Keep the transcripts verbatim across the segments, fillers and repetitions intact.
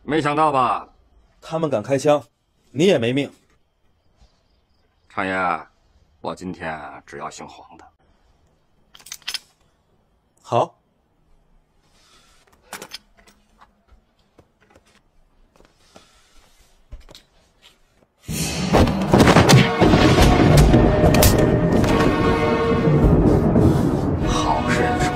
没想到吧？ 他们敢开枪，你也没命。 常爷，我今天只要姓黄的。 好。 好身手。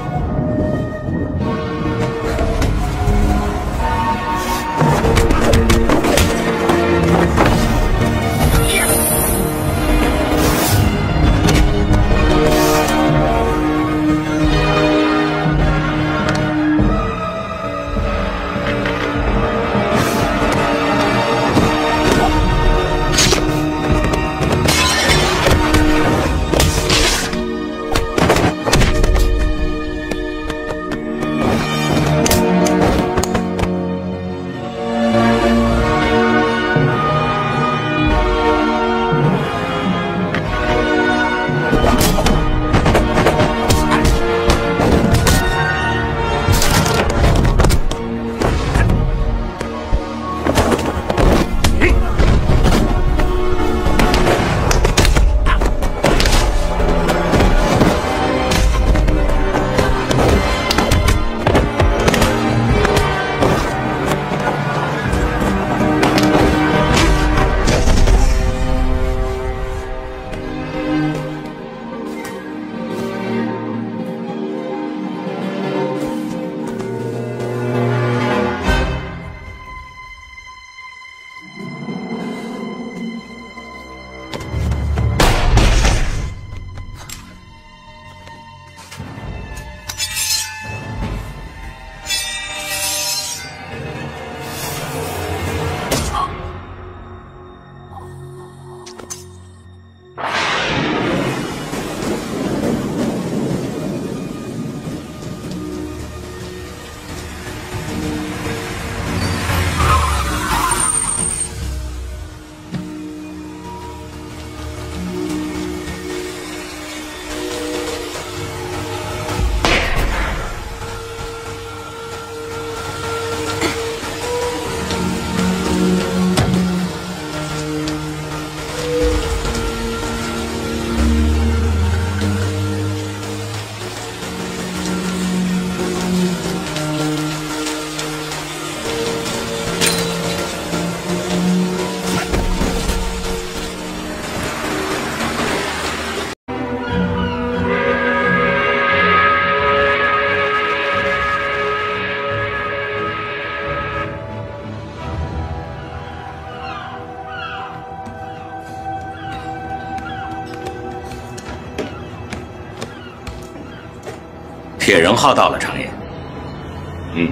铁人号到了，常爷。嗯。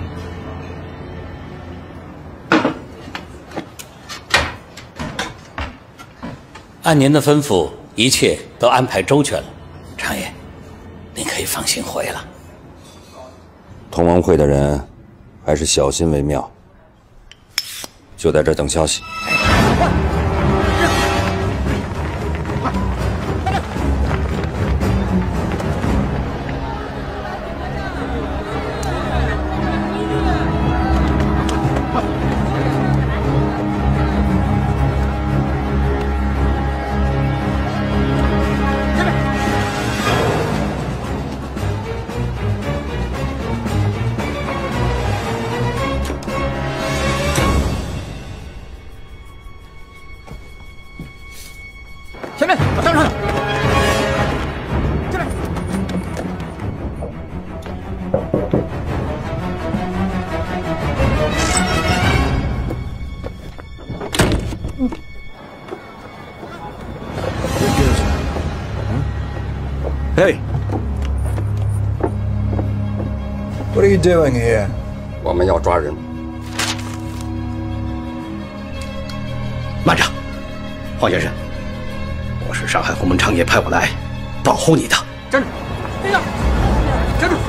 按您的吩咐，一切都安排周全了，常爷，您可以放心回了。 同盟会的人还是小心为妙。就在这等消息。 前面，我当场。这边。嗯。 Hey. What are you doing here? 我们要抓人。 慢着，黄先生。 我是上海洪门昌爷派我来保护你的。 站住！别动！站住！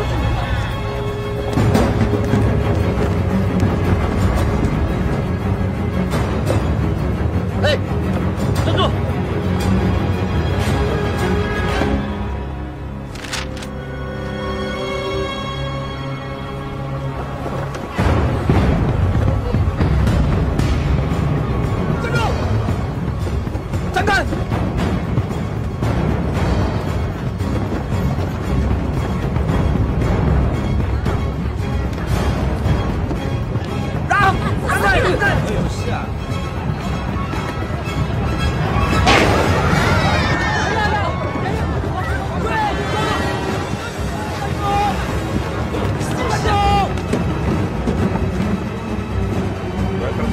哎，站住！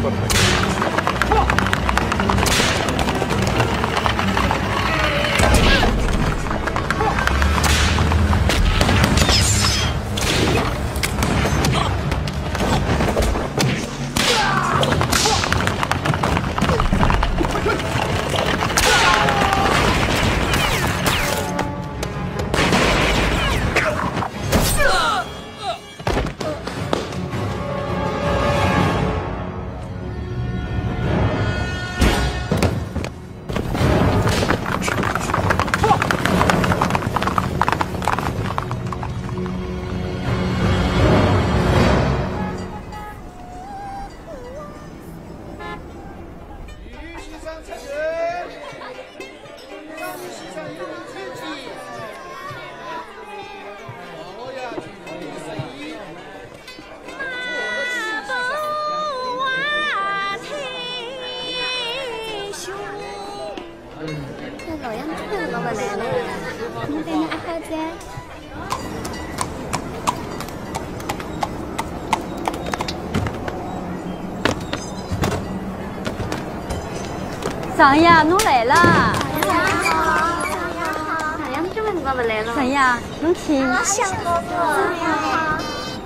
常爷，侬来了。 常爷好，常爷好。常爷，侬怎么辰光不来了？ 常爷，侬请。 我想哥哥。常爷好。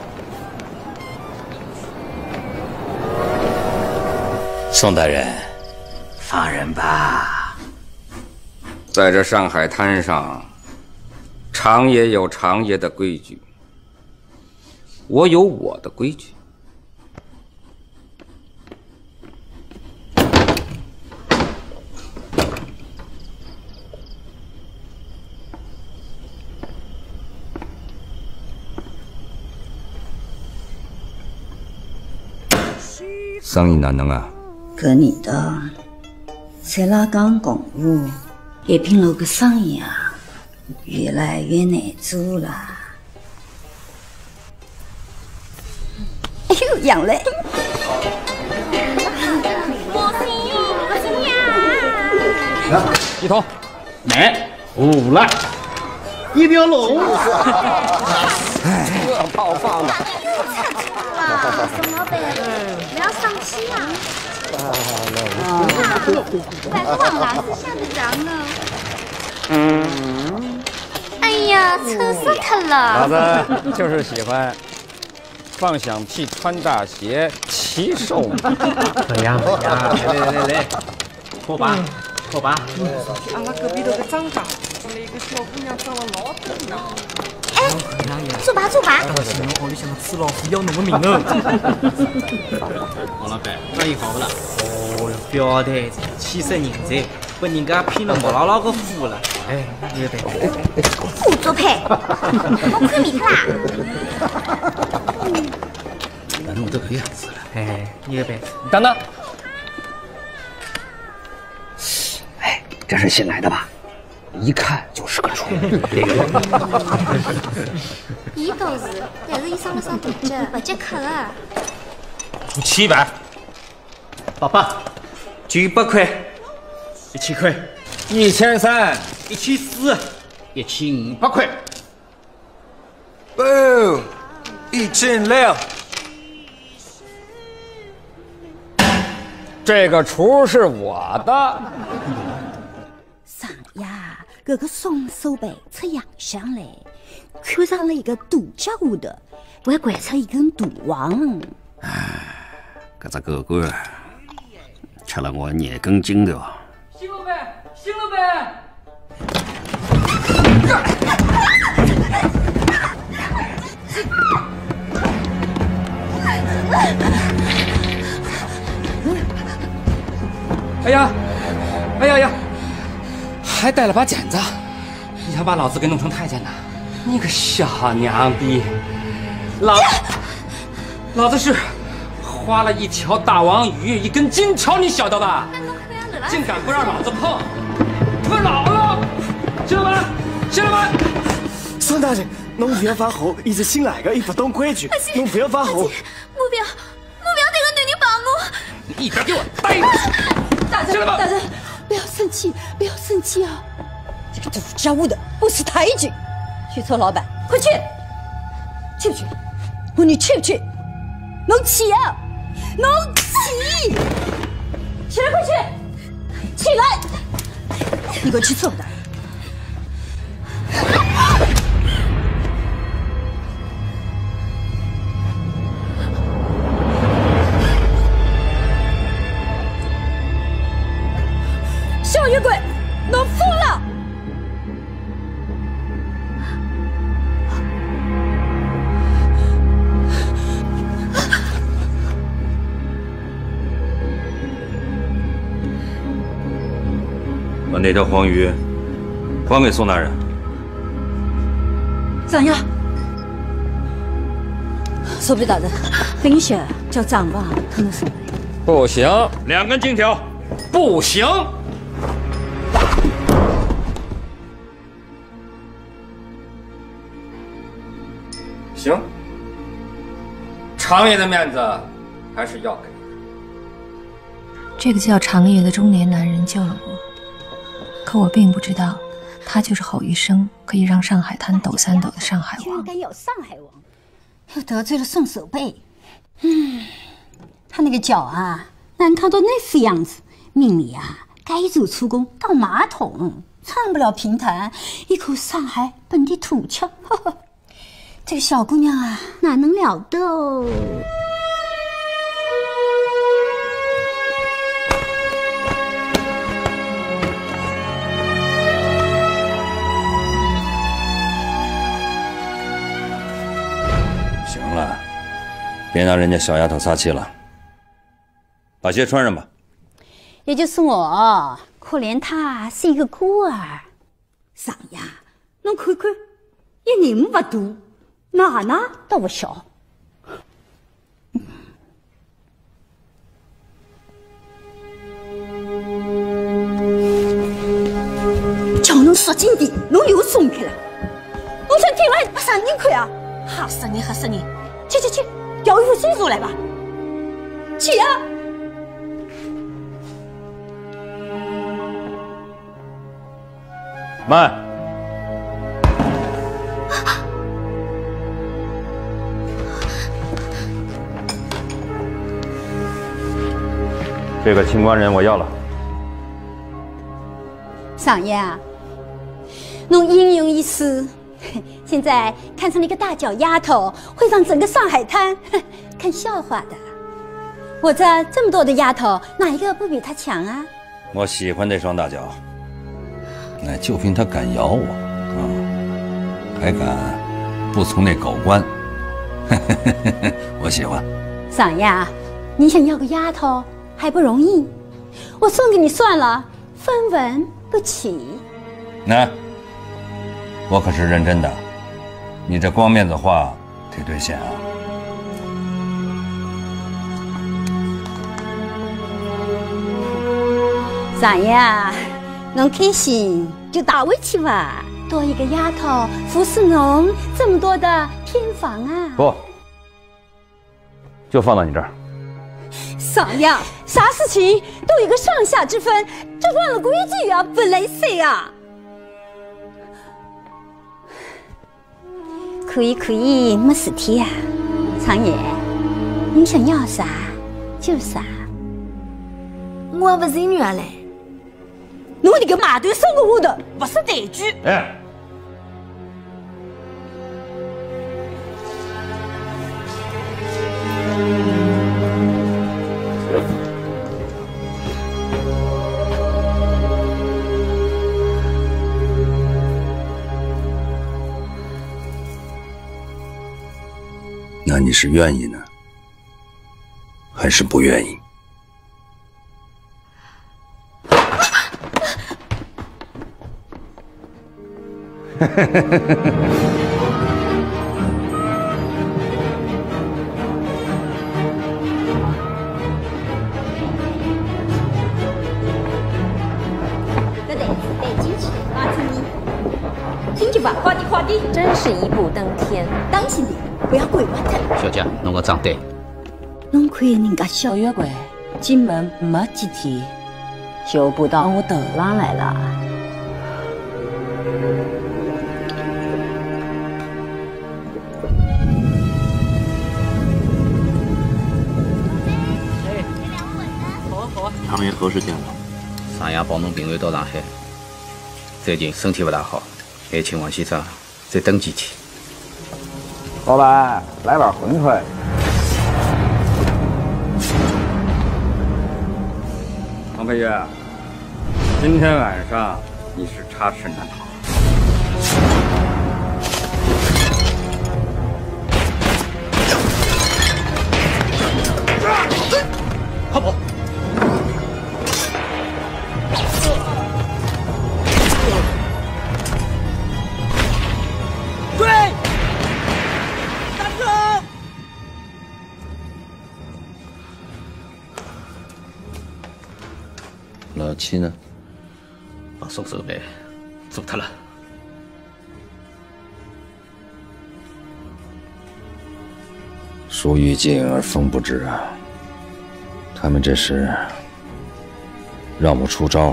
宋大人，放人吧。 在这上海滩上，常爷有常爷的规矩，我有我的规矩。 生意哪能啊？ 搿年头，在拉港公路，一品楼个生意啊，越来越难做了。 哎呦，杨磊！ 一桶，买五了，一条龙。 哎，这炮放的。 宋老板，不要生气啊！快忘了，是下得着呢。嗯。哎呀，丑死他了！ 老子就是喜欢放响屁、穿大鞋、骑瘦马。 可呀可呀，来来来来，拖把拖把。 阿拉隔壁头个张家进来一个小姑娘，长得老漂亮。 哎，做吧做吧！ 我形容屋里向的吃老虎要侬个命哦！ 王老板，生意好不啦？哦哟，表台子，气色人才，把人家骗了木牢牢个富了。哎，你个白， 胡做配，我看米特啦！ 那弄这个样子了。哎，你个白， 等等， 哎，这是新来的吧？ 一看就是个处。 伊倒是，但是伊生了生大脚，不接客的。 出七百， 爸爸，九百块，一千块， 一千三， 一千四，一千五百块。 不，一千六。 这个厨是我的。 上呀，这个双手背出洋相来，看上了一个独家下头，还掼出一根大王。 哎，搿只狗狗吃了我眼根筋的哦。 新老板，新老板。 哎呀，哎呀呀！ 还带了把剪子，你想把老子给弄成太监呐？你个小娘逼！老老子是花了一条大王鱼，一根金条，你晓得吧？竟敢不让老子碰！我老了！谢老板，谢老板！ 孙大人，侬不要发火，伊是新来的，伊不懂规矩，侬不要发火。 我不要，我不要这个女人帮我！ 你一边给我待着！ 大人，大人，不要生气，不要生气啊！这个独家务的不是太监，去找老板，快去！去不去？问你去不去？能去啊？能去！ 你给我去走的。小野鬼，侬疯了！ 把那条黄鱼还给宋大人。 张牙，说不大人，等下叫张王他们送来。 不行，两根金条，不行。行，常爷的面子还是要给。 这个叫常爷的中年男人救了我，可我并不知道，他就是吼一声可以让上海滩抖三抖的上海王。 居然敢咬上海王，又得罪了宋守备。嗯，他那个脚啊，难看到那副样子，命里啊该走出宫倒马桶，上不了平台，一口上海本地土腔。呵呵，这个小姑娘啊，哪能了得哦？ 行了，别拿人家小丫头撒气了，把鞋穿上吧。 也就是我，可怜她是一个孤儿。上呀，侬看看，一人不大，哪哪都不小。叫侬说紧点，侬又松开了。侬想听了还啥人看啊？吓死你，吓死你！去去去，调一副新书来吧。去啊！ 慢！这个清官人我要了。 上爷啊，侬英勇一世，现在看上了一个大脚丫头，会让整个上海滩看笑话的。我这这么多的丫头，哪一个不比她强啊？ 我喜欢那双大脚，那就凭他敢咬我啊，还敢不从那狗关，我喜欢。 上爷啊，你想要个丫头还不容易，我送给你算了，分文不起。 那我可是认真的，你这光面子话得兑现啊。 上爷啊，侬开心就大回去吧，多一个丫头服侍侬这么多的偏房啊。 不，就放到你这儿。 上爷，啥事情都有个上下之分，这忘了规矩啊，不来塞啊。可以可以，没事体啊。常爷，你想要啥就啥。 我不是女儿嘞。 侬这个马头送个下头，不是抬举。 哎。那你是愿意呢，还是不愿意？ 这袋子带进去，拿出你，进去吧，快点快点！ 真是一步登天， 当心点，不要鬼挖他。 小姐，弄个账单。 侬看人家小月桂进门没几天，就步到我头上来了。 好啊好啊。 常爷何时见到？ 三爷保侬平安到上海， 最近身体不大好，还请王先生再等几天。 老板，来碗馄饨。王佩月，今天晚上你是插翅难逃。 快跑！ 追！大哥！ 老七呢？ 把送手呗，走他了。 树欲静而风不止啊！他们这是让我出招。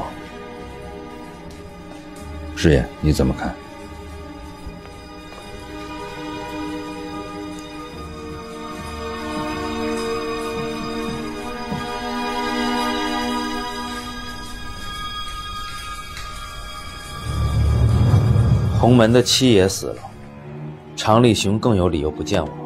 师爷，你怎么看？ 洪门的七爷死了，常立雄更有理由不见我。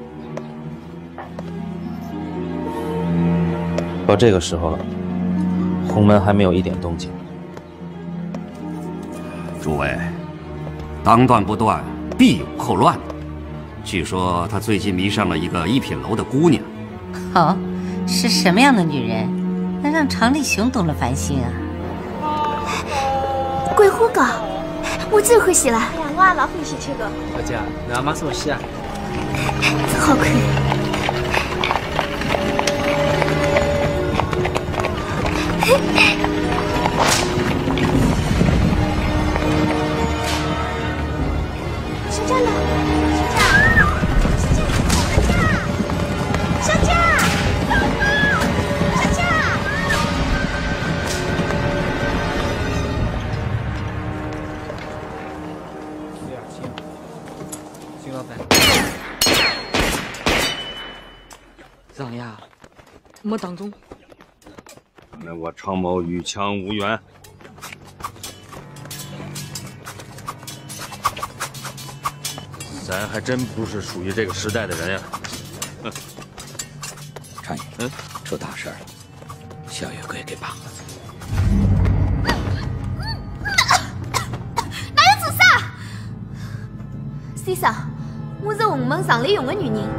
到这个时候了，洪门还没有一点动静。 诸位，当断不断，必有后乱。据说他最近迷上了一个一品楼的姑娘。 哦，是什么样的女人，能让常立雄动了凡心啊？ 桂花糕，我最欢喜了。哎呀，我也老欢喜吃个。 小姐，你要买什么戏啊？ 真好看。小佳呢？小佳，小佳，小佳，老婆，小佳。 对呀，行，邢老板。让呀，没当中。 那我常某与枪无缘。咱还真不是属于这个时代的人呀！哼， 常爷，嗯，出大事了，小月桂给绑了。 哪有做啥？先生，我是洪门常立雄的女人。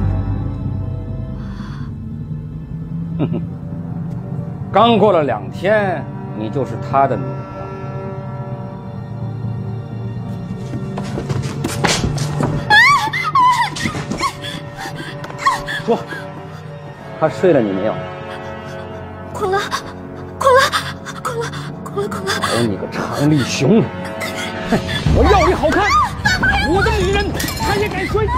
哼哼。刚过了两天，你就是他的女人了。说，他睡了你没有？ 困了，困了，困了，困了，困了！ 好你个常立雄！我要你好看！我的女人，他也敢睡？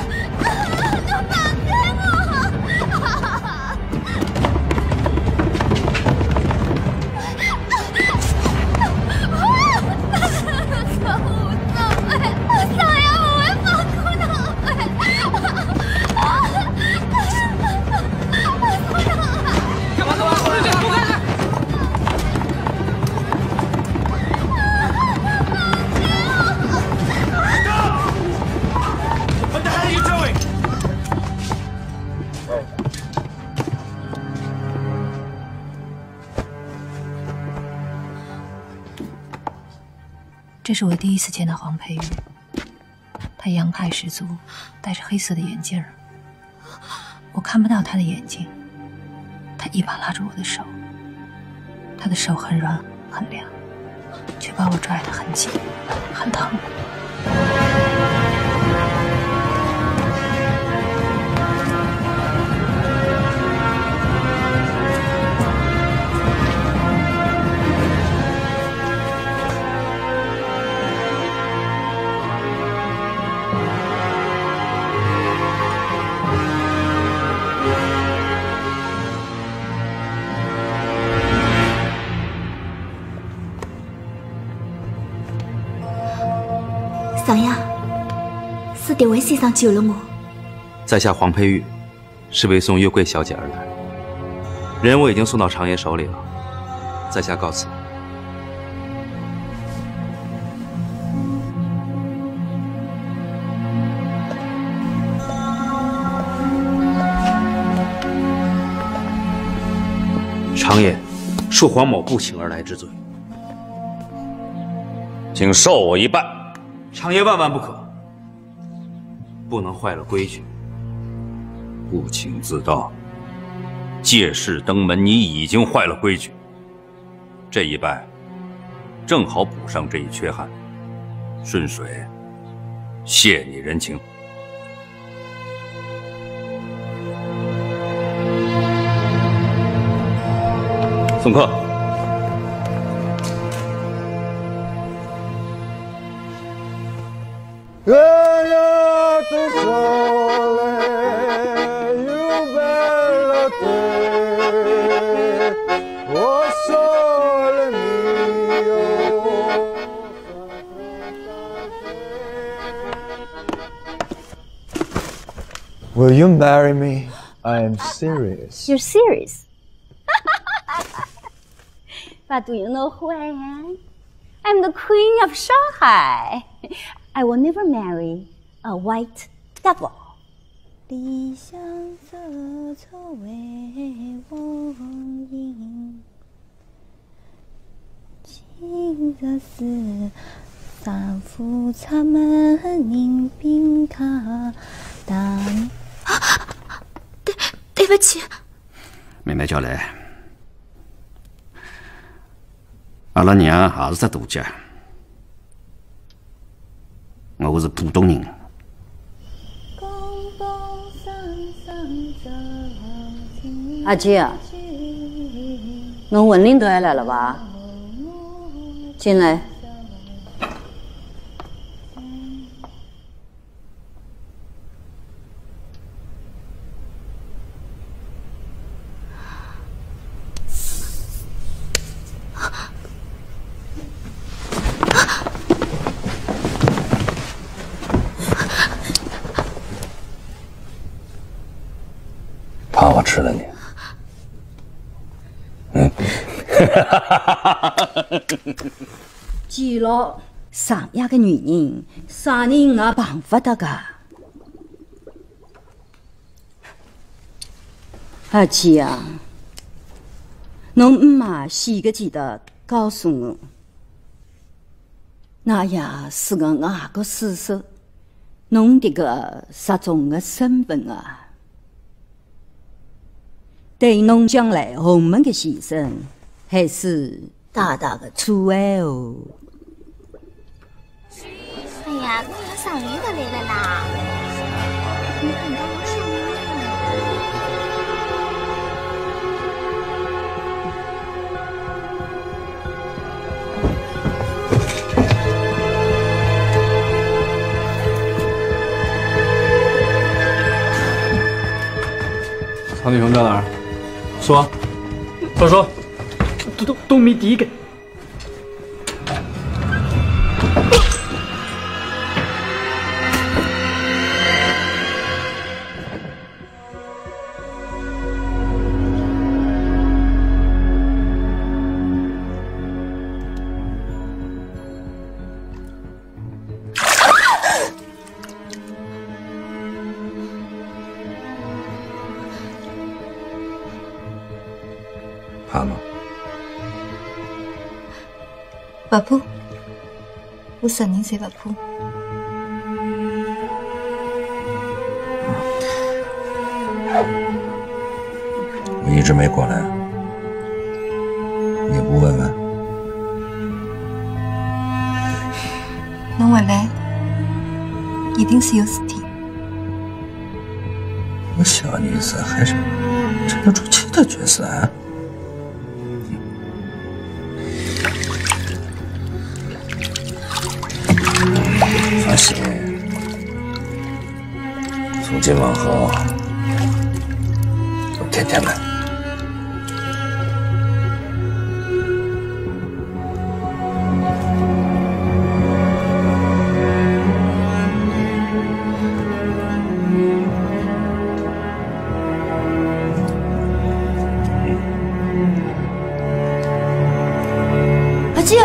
这是我第一次见到黄佩玉，她洋派十足，戴着黑色的眼镜儿，我看不到她的眼睛。她一把拉住我的手，她的手很软很凉，却把我拽得很紧，很疼。 桑呀，是这位先生救了我。 在下黄佩玉，是为送月桂小姐而来，人我已经送到常爷手里了，在下告辞。 常爷，恕黄某不请而来之罪。 请受我一拜。 常爷万万不可，不能坏了规矩。 不请自到，借势登门，你已经坏了规矩。这一拜，正好补上这一缺憾，顺水谢你人情。送客。 Will you marry me? I am serious. You're serious? But do you know who I am? I'm the queen of Shanghai. I will never marry a white devil. 理想色错为我影，情热似三伏插门迎宾卡大。 对，对不起。 妹妹叫来，阿拉娘也是只大姐，我是普通人。 阿姐，侬文领导也来了吧？进来。 怕我吃了你？嗯， 记牢，上亚个女人，啥人也碰不得噶。阿姐啊，侬姆妈死个记得告诉我，那也是个外国事实，侬这个失踪的身份啊。对侬将来洪门的牺牲，还是大大的阻碍哦。 哎呀，我要上月的来了啦！你看到我上月了。曹立雄在哪儿？说，快说。 都都都没第一个。 怕吗？ 不怕，我实人侪不怕。 我一直没过来，你不问问？ 侬回来，一定是有事体。 我小妮子还是沉得住气的角色啊！放心，从今往后，我天天来。 阿姐。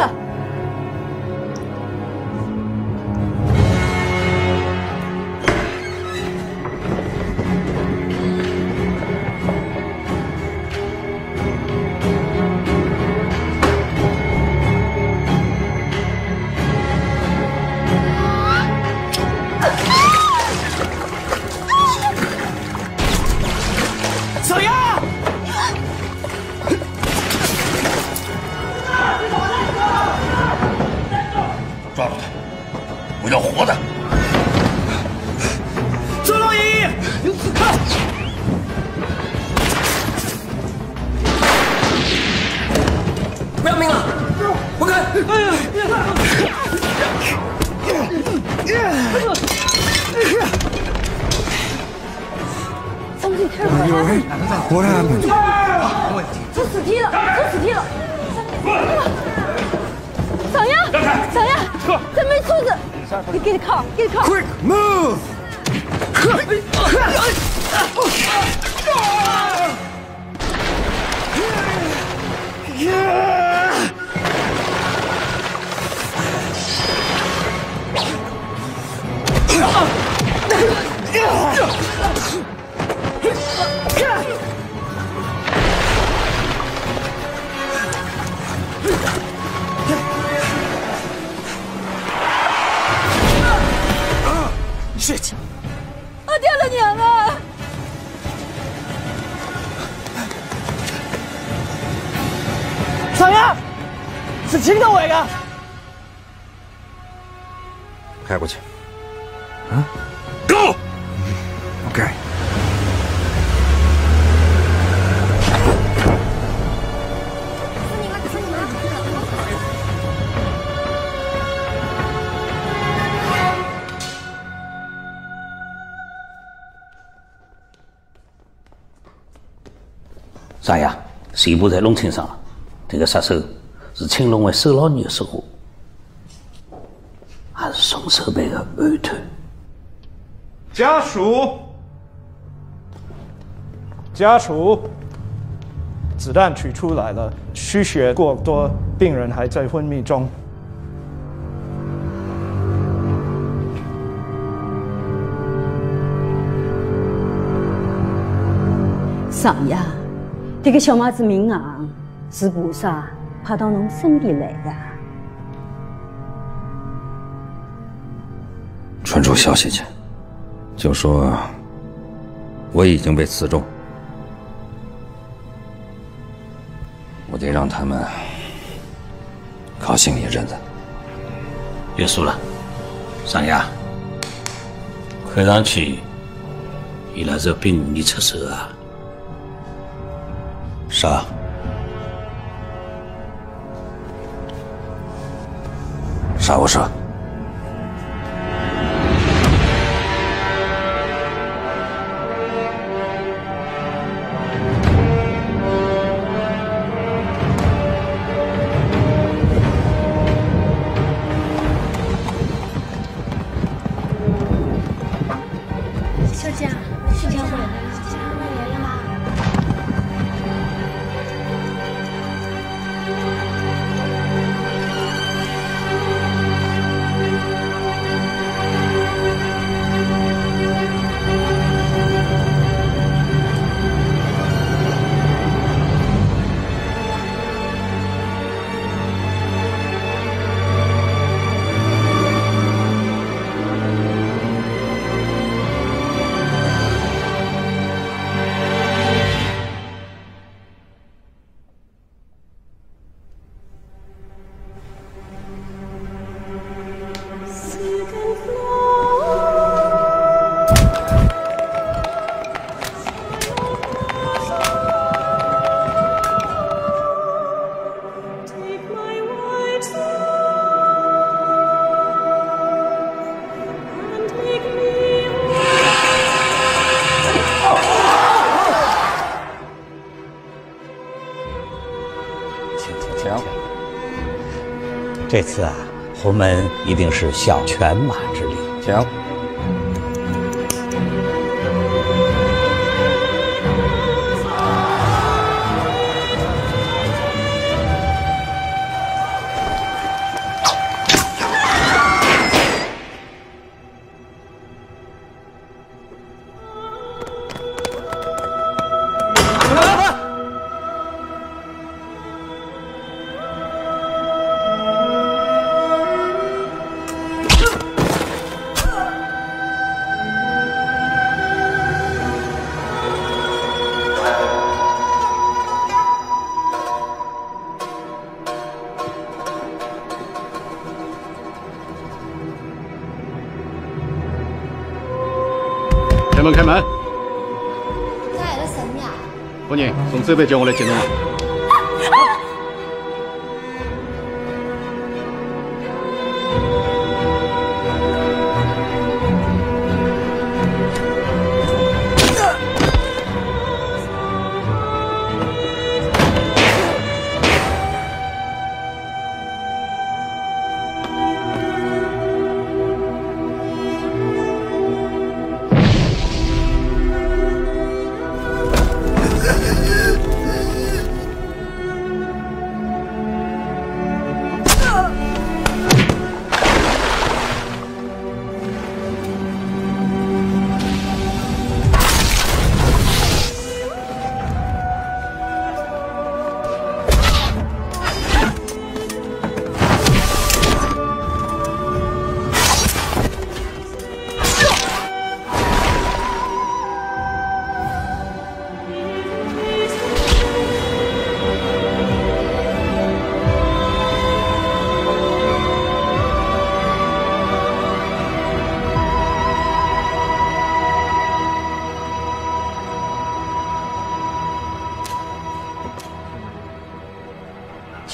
What happened? 出死梯了！出死梯了！小杨，小杨，这没柱子，你给你靠，给你靠。 Quick move! shit！ 我爹了娘啊！ 小杨，是青岛位噶？ 开过去。 啊 ，Go！ OK。 上爷，全部在弄清爽了。这个杀手是青龙会收老女的手下，还是宋守备的暗探？ 家属，家属，子弹取出来了，输血过多，病人还在昏迷中。 上爷。 这个小马子命案是菩萨派到侬身边来的。 传出消息去，就说我已经被刺中，我得让他们高兴一阵子。 别说了，上爷，看上去伊拉是逼你出手啊。 啥？啥？我说。 小姐，是这样的，来了吗？ 这次啊，洪门一定是效犬马之力。 请。 开门，开门！ 咋来了神呀？ 夫人，宋守备叫我来接侬了。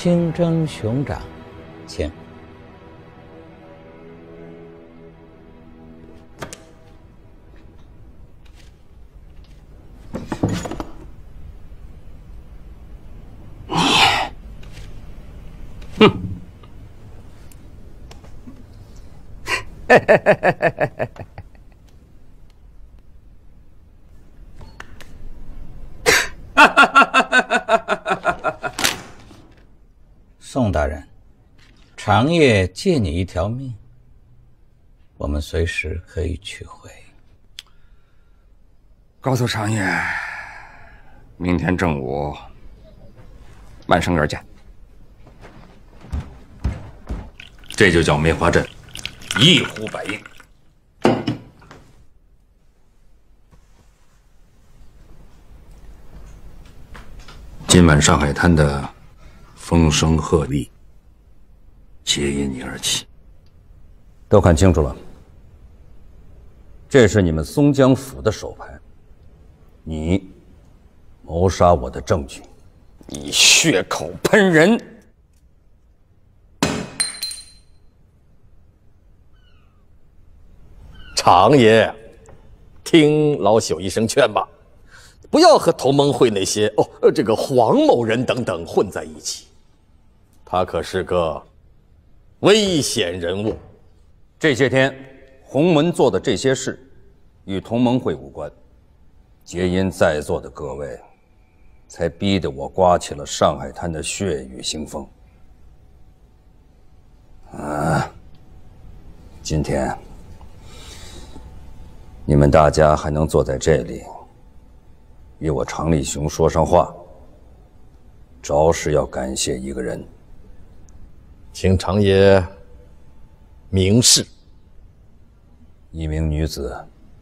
清蒸熊掌，请。 哼！ 宋大人，长夜借你一条命，我们随时可以取回。 告诉长夜，明天正午万生园见。 这就叫梅花阵，一呼百应。今晚上海滩的风声鹤唳，皆因你而起。 都看清楚了，这是你们松江府的手牌，你谋杀我的证据。 你血口喷人！ 长爷，听老朽一声劝吧，不要和同盟会那些哦，呃，这个黄某人等等混在一起。他可是个危险人物。 这些天，洪门做的这些事，与同盟会无关，皆因在座的各位，才逼得我刮起了上海滩的血雨腥风。啊，今天。你们大家还能坐在这里，与我常立雄说上话，着实要感谢一个人， 请长爷明示。 一名女子，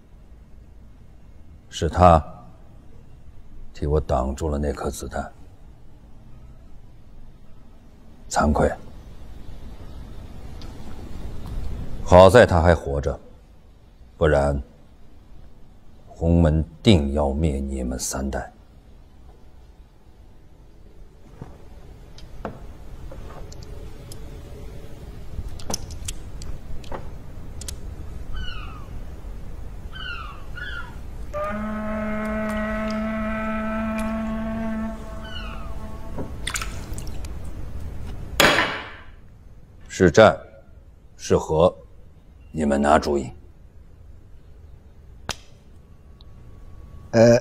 是她替我挡住了那颗子弹，惭愧。好在她还活着，不然。洪门定要灭你们三代。是战，是和，你们拿主意。 呃，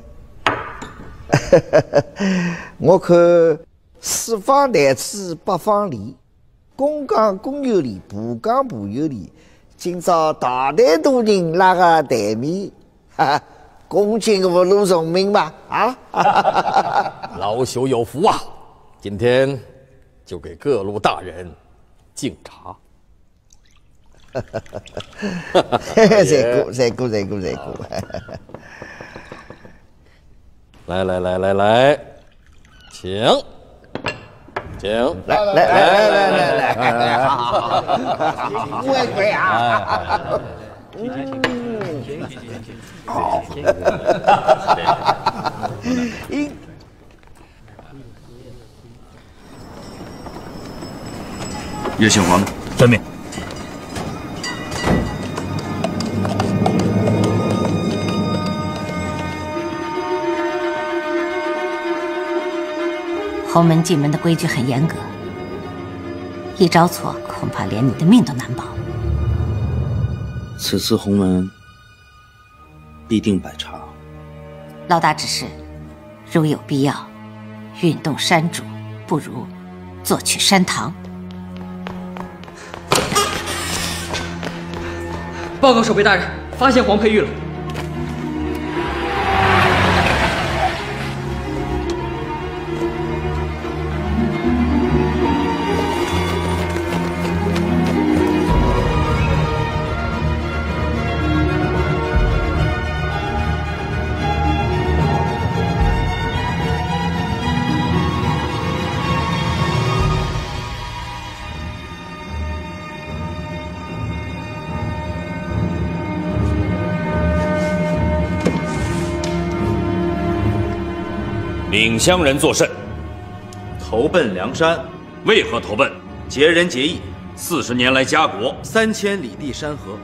我看四方台词八方理，公讲公有理，婆讲婆有理。今朝大台多人拉个台面，哈，恭请五路崇明吧！啊， 老朽有福啊！今天就给各路大人敬茶。 再过，再过，再过，再过。 来来来来来，请，请， 来来来来来来来来，好好好，乖乖啊！嗯，好。一， 叶姓黄， 遵命。 洪门进门的规矩很严格，一招错，恐怕连你的命都难保。 此次洪门必定百查。 老大指示，如有必要，运动山主，不如坐取山堂。 报告守备大人，发现黄佩玉了。 岭乡人作甚？ 投奔梁山， 为何投奔？ 劫人劫义， 四十年来家国， 三千里地山河。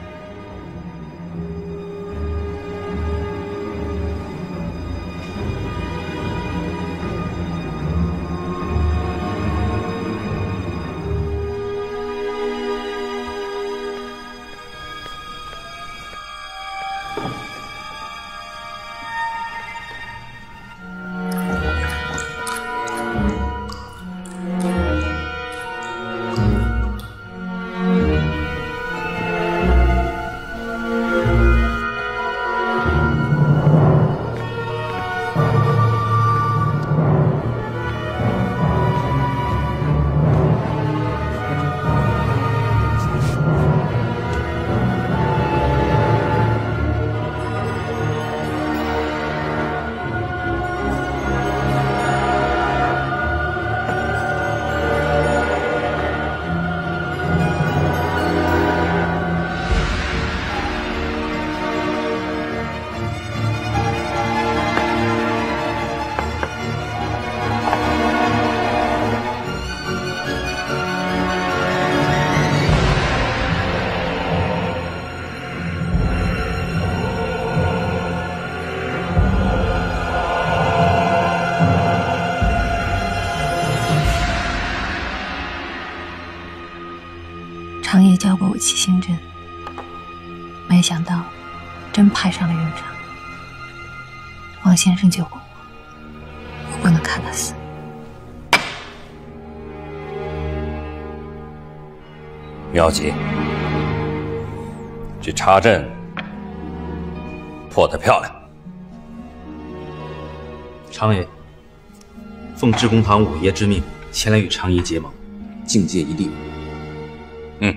长爷教过我七星阵，没想到真派上了用场。王先生救过我，我不能看他死。 妙计，这插阵破得漂亮。 长爷，奉智公堂五爷之命，前来与长爷结盟，境界一定。 嗯。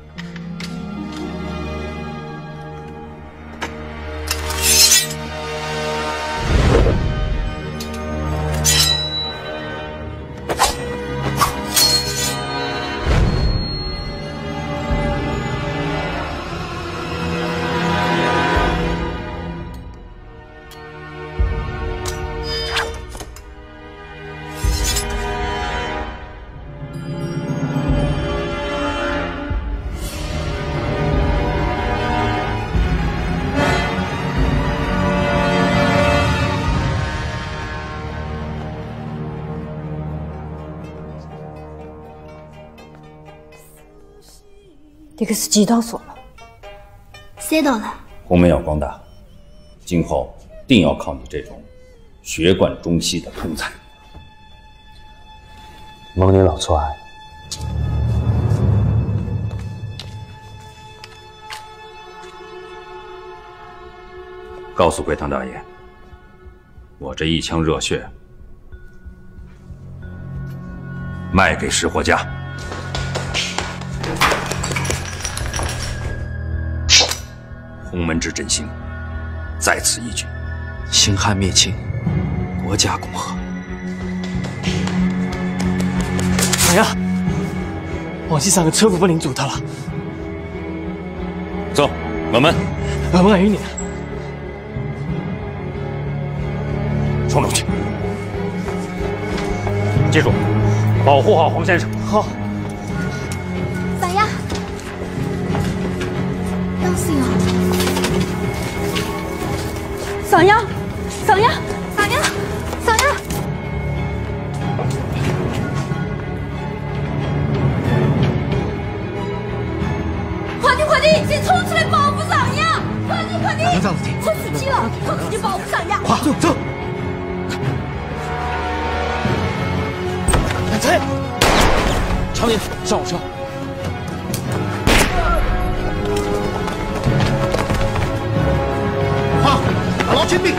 这个是几道锁了？ 三道了。 洪门要光大，今后定要靠你这种学贯中西的通才。 蒙您老错爱。 告诉贵堂大爷，我这一腔热血卖给石火家。洪门之振兴，在此一举。 兴汉灭清，国家共和。 哎呀，王先生的车夫不能阻他了。 走，门门。 门门与你。 冲出去！记住，保护好黄先生。 好。 三丫，当心啊！ 上呀，上呀， 上呀，上呀！快点，快点，先冲出来保护上呀！快点，快点！出事情了，冲出去保护上呀！ 快走走！ 来，长爷，上我车。 好，打牢签兵。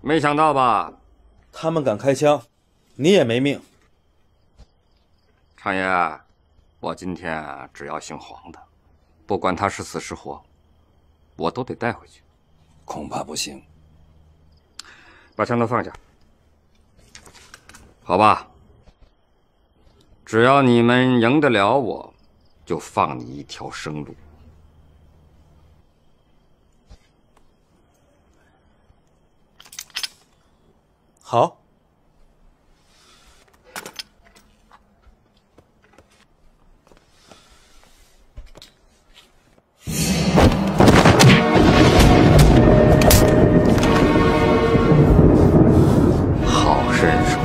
没想到吧？ 他们敢开枪，你也没命。 常爷，我今天只要姓黄的，不管他是死是活，我都得带回去。 恐怕不行。 把枪都放下，好吧？只要你们赢得了我，就放你一条生路。 好。 好身手。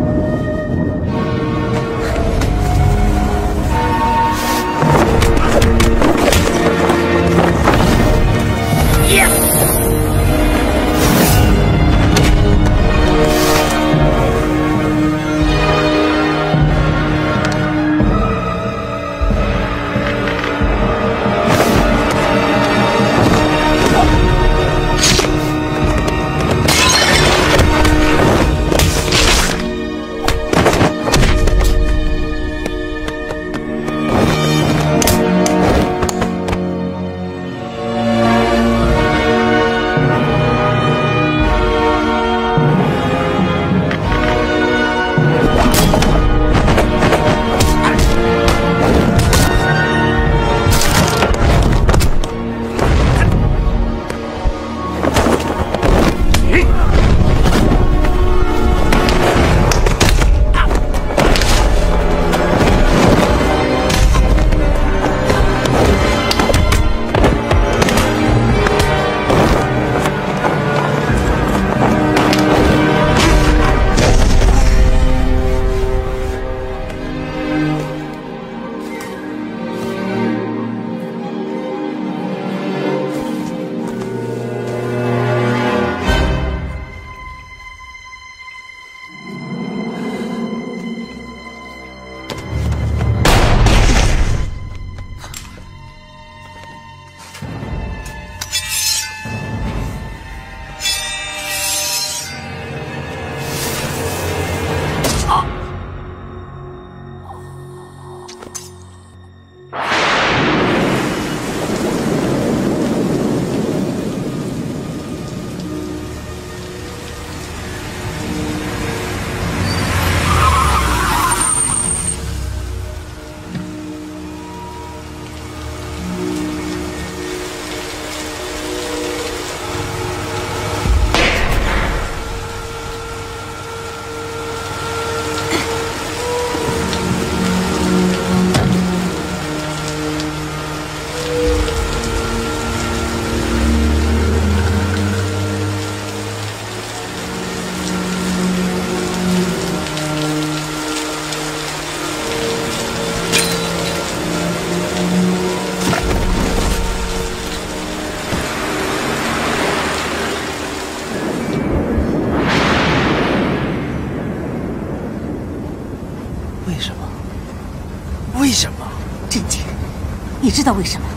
为什么？ 震惊！你知道为什么？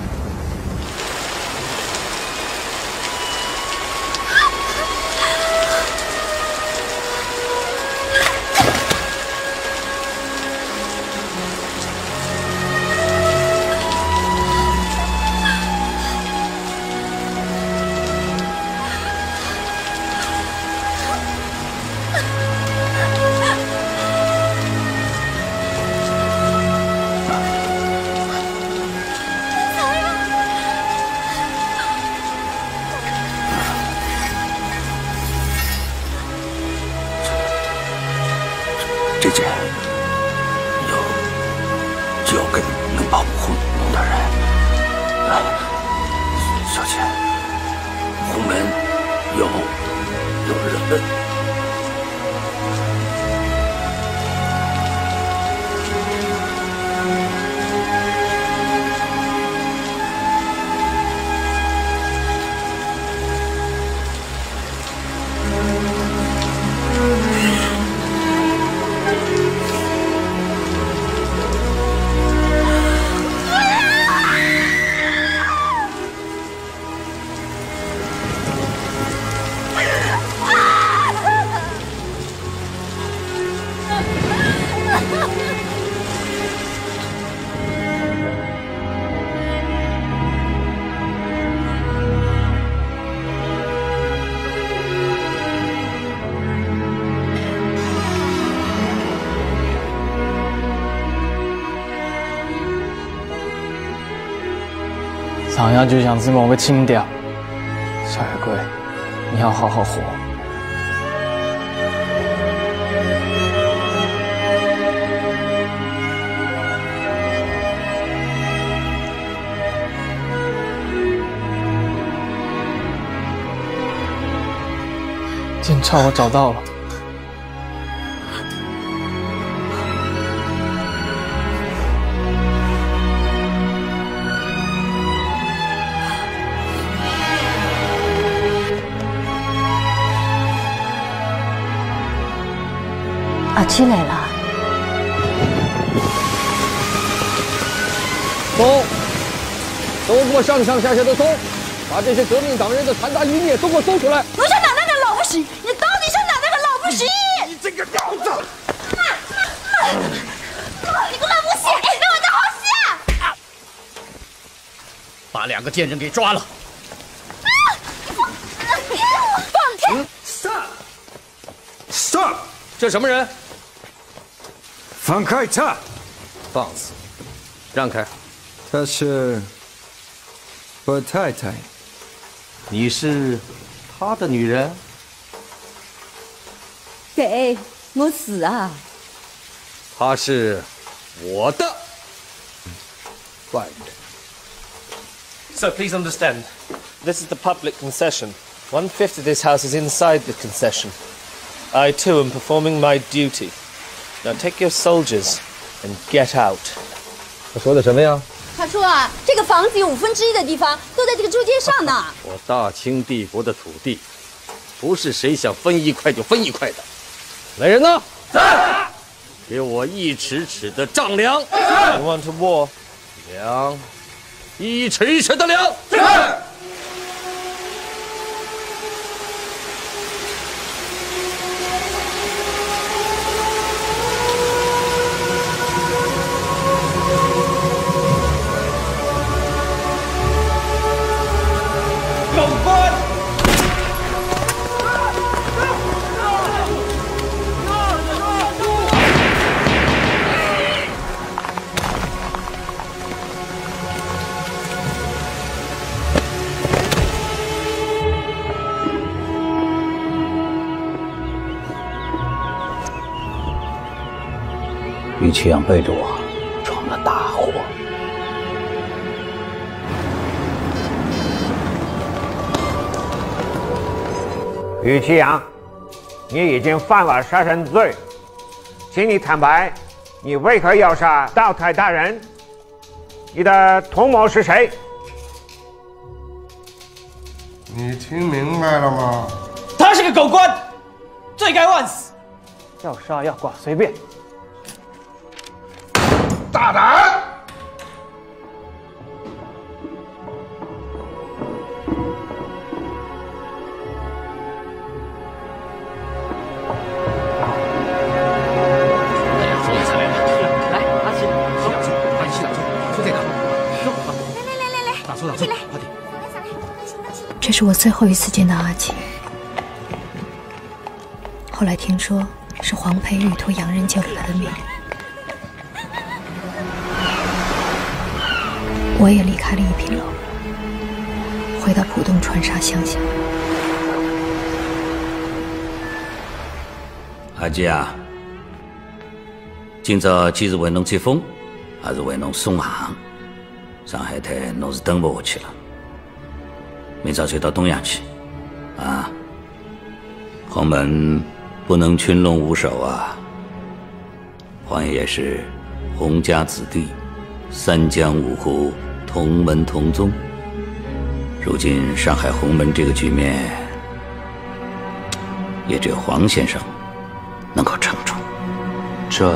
这件要交给能保护你的人。哎，小姐，红门有有人。 啊！ 长牙就像是某个清掉。夏月桂，你要好好活。警察，我找到了。 阿七来了， 搜，都给我上上下下的搜，把这些革命党人的残渣余孽都给我搜出来！ 我想打那个老不死，你到底想打那个老不死？ 你这个婊子！ 你个老不死，让我当好戏啊！ 把两个贱人给抓了！ 啊！你放放开 ！Stop! Stop! 这什么人？ 放开他！ 放肆！让开！ 她是我太太。 你是他的女人？ 给我死啊！ 她是我的外人。 So please understand, this is the public concession. One fifth of this house is inside the concession. I too am performing my duty. Now take your soldiers and get out. 他说的什么呀？ 他说啊，这个房子有五分之一的地方都在这个州街上呢。 我大清帝国的土地，不是谁想分一块就分一块的。来人呐！在！给我一尺尺的丈量。 You want a war？ 量，一尺一尺的量。是。 于启阳背着我闯了大祸。 于启阳，你已经犯了杀人罪，请你坦白，你为何要杀道台大人？你的同谋是谁？ 你听明白了吗？ 他是个狗官，罪该万死，要杀要剐随便。 大胆！ 哎呀，终于才来了！来，阿七，走，走，快去打住，就这个，走， 来来来来来， 打住打住，快点！ 这是我最后一次见到阿七。后来听说是黄培玉托洋人救了他的命。 我也离开了一品楼，回到浦东川沙乡下。 阿姐啊，今朝既是为侬接风，还是为侬送行。上海滩侬是登不下去了，明朝就到东阳去，啊！洪门不能群龙无首啊！黄爷也是洪家子弟，三江五湖。 同门同宗，如今上海洪门这个局面，也只有黄先生能够撑住。 这，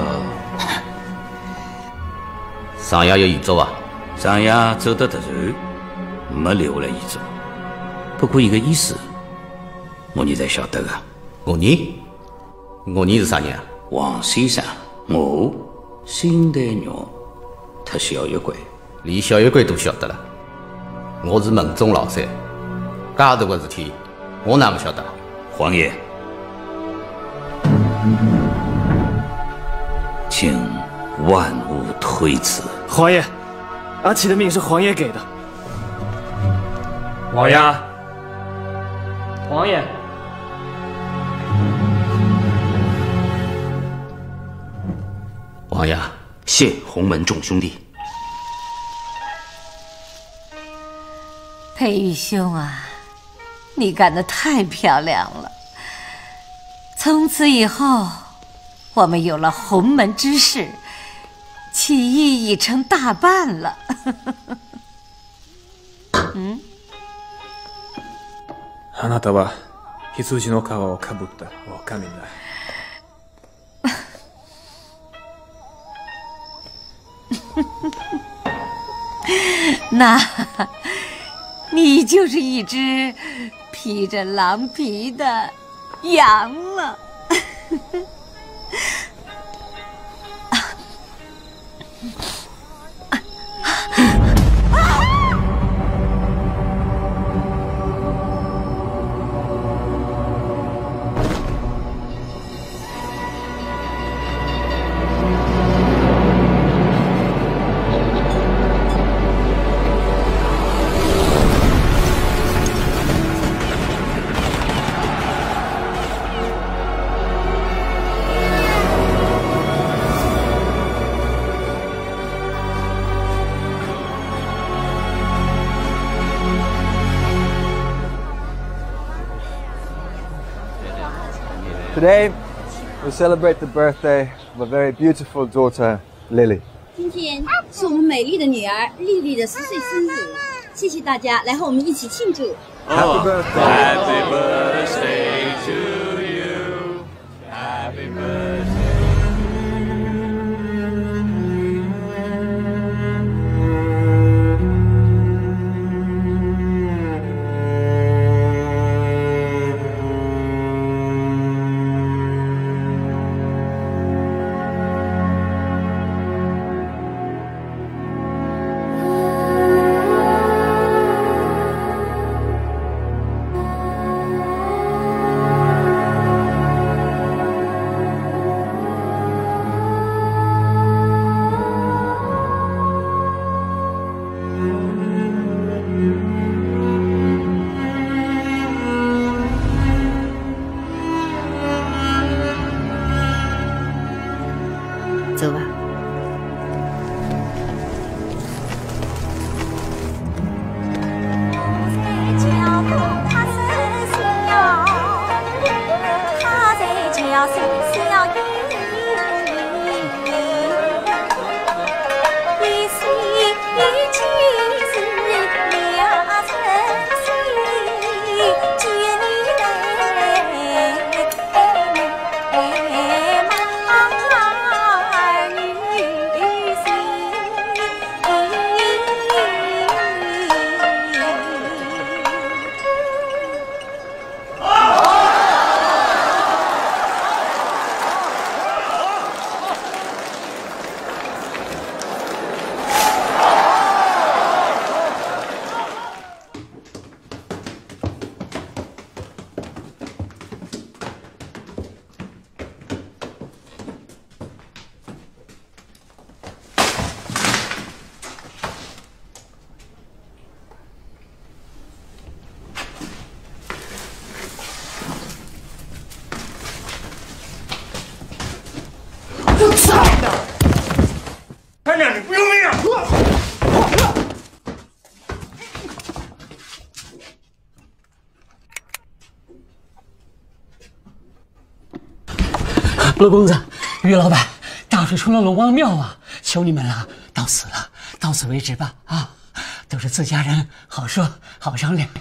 上爷有遗嘱啊？ 上爷走得突然，没留下来遗嘱。不过一个意思，我现在晓得个。 我年，我年是啥人啊？ 王先生，我新代肉，特小月桂。 连小月桂都晓得了，我是门中老三，介大个事体，我哪不晓得？ 黄爷，请万勿推辞。 黄爷，阿启的命是黄爷给的， 王爷，王爷， 王爷，谢洪门众兄弟。 裴玉兄啊，你干得太漂亮了！从此以后，我们有了洪门之士，起义已成大半了。嗯。 あなたは羊の皮をかぶった狼だ。 那，你就是一只披着狼皮的羊了。 Today, we celebrate the birthday of a very beautiful daughter, Lily. 今天是我们美丽的女儿丽丽的十岁生日，谢谢大家来和我们一起庆祝。 Happy birthday! Happy birthday to you. Happy birthday. “陆公子，于老板，大水冲了龙王庙啊！求你们了，到此了，到此为止吧！啊，都是自家人，好说好商量。”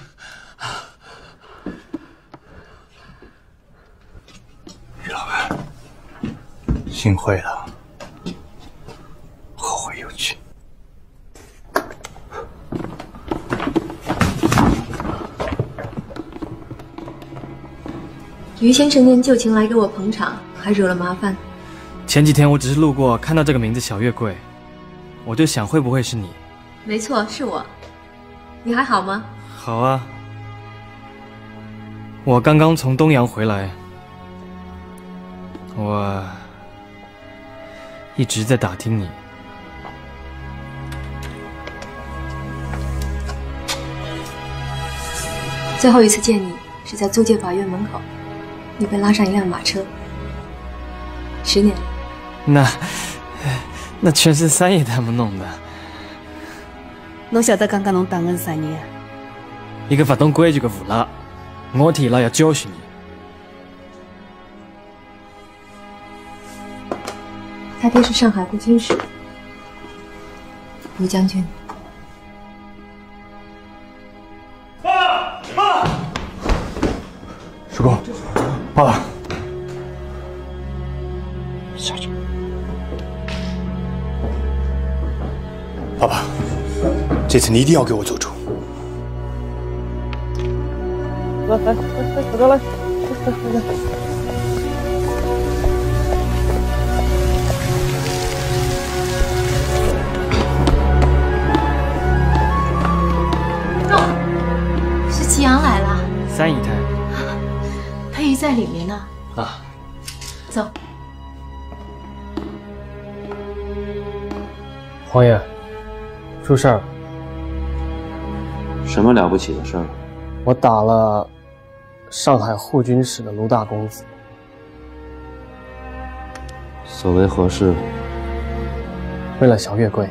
于老板，幸会了，后会有期。 于先生念旧情来给我捧场，还惹了麻烦。 前几天我只是路过，看到这个名字小月桂，我就想会不会是你？ 没错，是我。你还好吗？ 好啊，我刚刚从东阳回来，我一直在打听你。 最后一次见你是在租界法院门口，你被拉上一辆马车。十年了。 那那全是三爷他们弄的。 侬晓得刚刚侬打我是啥人啊？ 一个不懂规矩的无赖，我替拉要教训你。 他爹是上海护军使吴将军。 爸爸，叔公，爸爸， 下去。 爸爸，这次你一定要给我做主。 来来来，大哥来，来来来。 是祁阳来了。 三姨太。 佩玉在里面呢。 啊。 走。 黄爷，出事儿了。 什么了不起的事儿？ 我打了上海护军使的卢大公子。 所为何事？ 为了小月桂，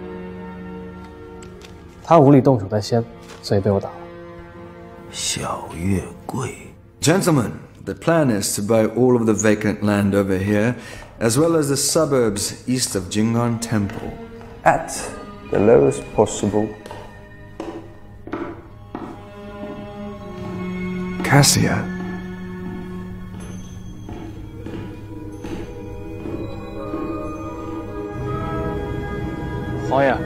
他无力动手在先，所以被我打了。 小月桂。Gentlemen, the plan is to buy all of the vacant land over here, as well as the suburbs east of Jing'an Temple, at the lowest possible. Cassia. 黄爷，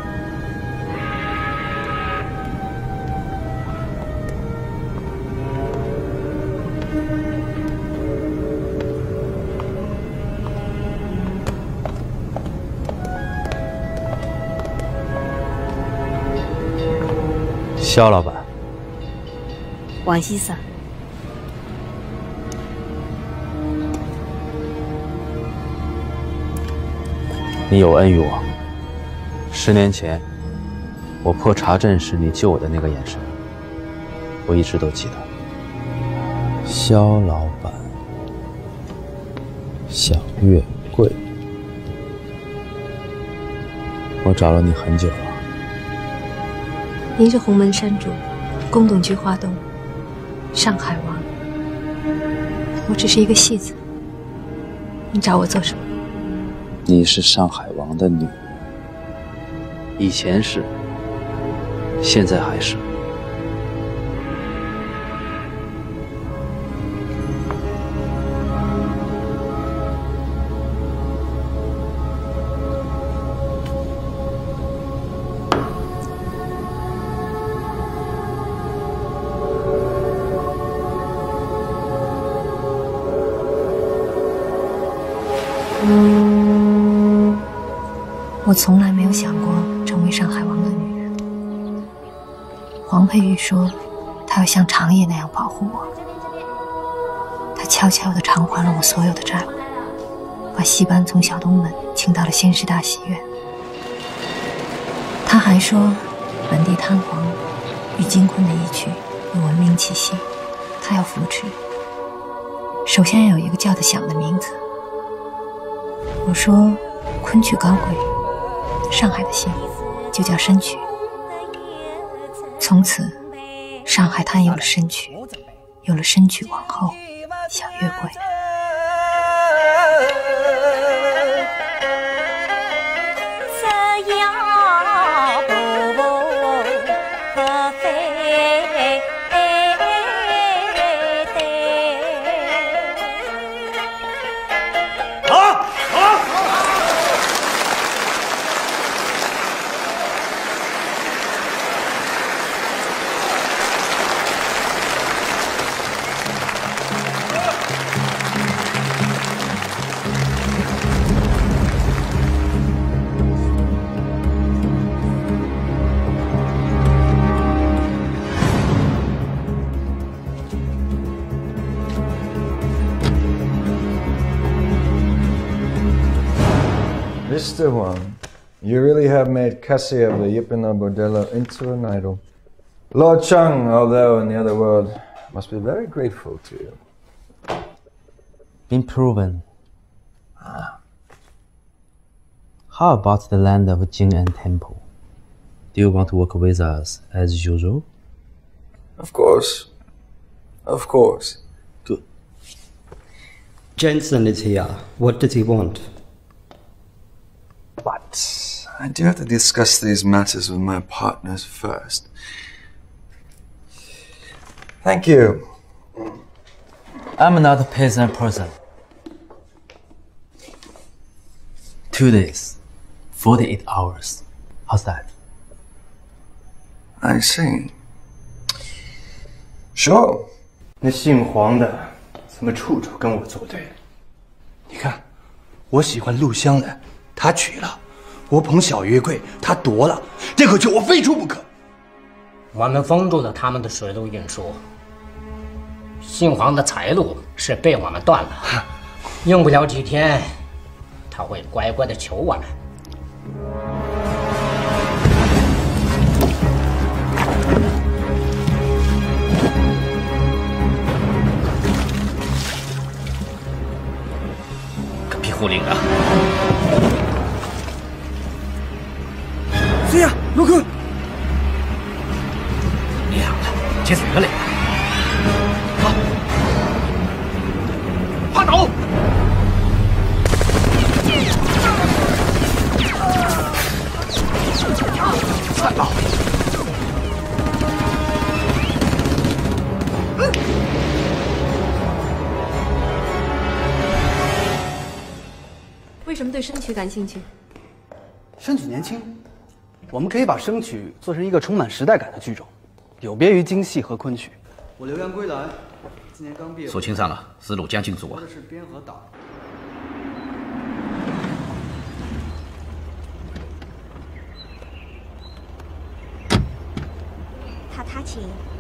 肖老板。 王先生， 你有恩于我。十年前，我破查镇时你救我的那个眼神，我一直都记得。肖老板，小月桂，我找了你很久了。 您是洪门山主，宫董局花东。上海王，我只是一个戏子，你找我做什么？ 你是上海王的女儿，以前是，现在还是。 我从来没有想过成为上海王的女人。黄佩玉说，她要像长夜那样保护我。她悄悄地偿还了我所有的债务，把戏班从小东门请到了仙师大戏院。她还说，本地滩皇与金昆的一曲有文明气息，她要扶持。首先要有一个叫得响的名字。我说，昆曲高贵，上海的戏就叫申曲。从此，上海滩有了申曲，有了申曲王后小月桂。 Mister Huang, you really have made Cassia of the Yipina Bordello into an idol. Lord Cheng, although in the other world, must be very grateful to you. Been proven. Ah. How about the land of Jing'an Temple? Do you want to work with us as usual? Of course. Of course. Good. Jensen is here. What does he want? But I do have to discuss these matters with my partners first. Thank you. I'm not a peasant person. Two days, forty-eight hours. How's that? I see. Sure. 那姓黄的怎么处处跟我作对？你看，我喜欢陆香兰，他娶了；我捧小月桂，他夺了。这可叫我非出不可。 我们封住了他们的水路运输，姓黄的财路是被我们断了，用不了几天，他会乖乖的求我们。 护领啊！ 谁呀？陆克！ 亮了，接水了嘞！ 好，趴倒！看到。 为什么对生曲感兴趣？ 生曲年轻，我们可以把生曲做成一个充满时代感的剧种，有别于京戏和昆曲。我留洋归来，今年刚毕业。 说清桑了，是陆将军组啊。 是边河岛。 踏踏青。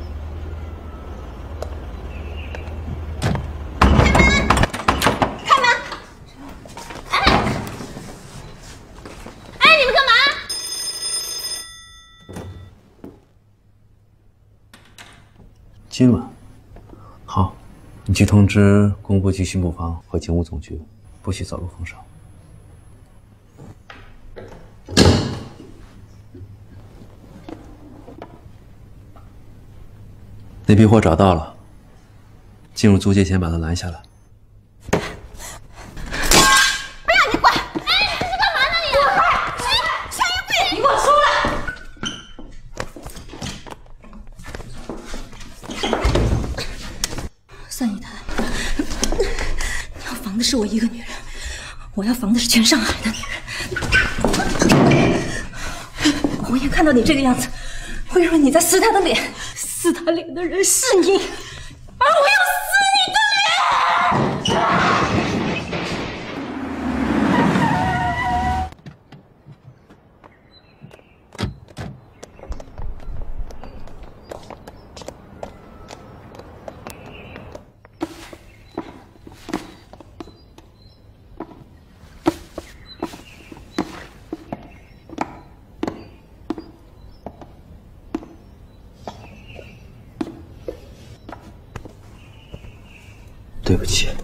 今晚，好，你去通知工部集训部方和警务总局，不许走漏风声。那批货找到了，进入租界前把他拦下来。 是我一个女人，我要防的是全上海的女人。红颜看到你这个样子，会认为你在撕她的脸，撕她脸的人是你，而我要撕你的脸。 对不起，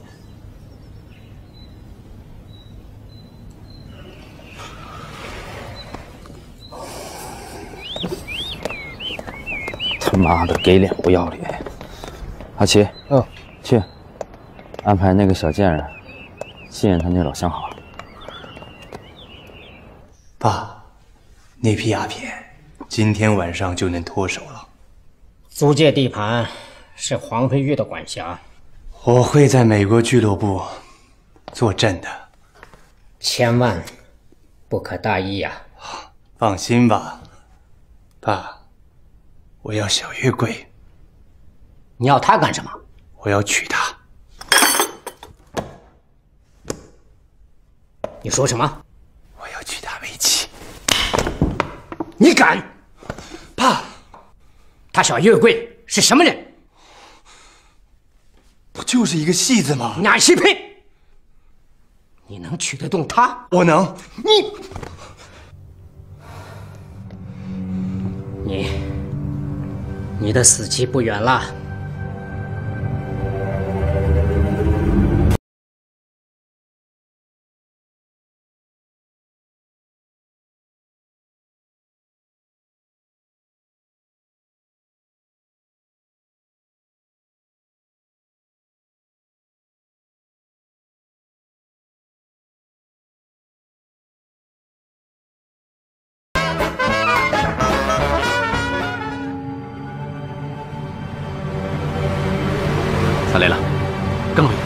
他妈的给脸不要脸！阿奇，哦，去安排那个小贱人信任他那老相好。 爸，那批鸦片今天晚上就能脱手了。 租界地盘是黄飞玉的管辖。 我会在美国俱乐部坐镇的， 千万不可大意呀！ 放心吧，爸，我要小月桂。 你要她干什么？ 我要娶她。 你说什么？ 我要娶她为妻。 你敢？ 爸， 她小月桂是什么人？ 不就是一个戏子吗？ 哪戏配？你能娶得动她？ 我能。 你，你你的死期不远了。 他来了，更好。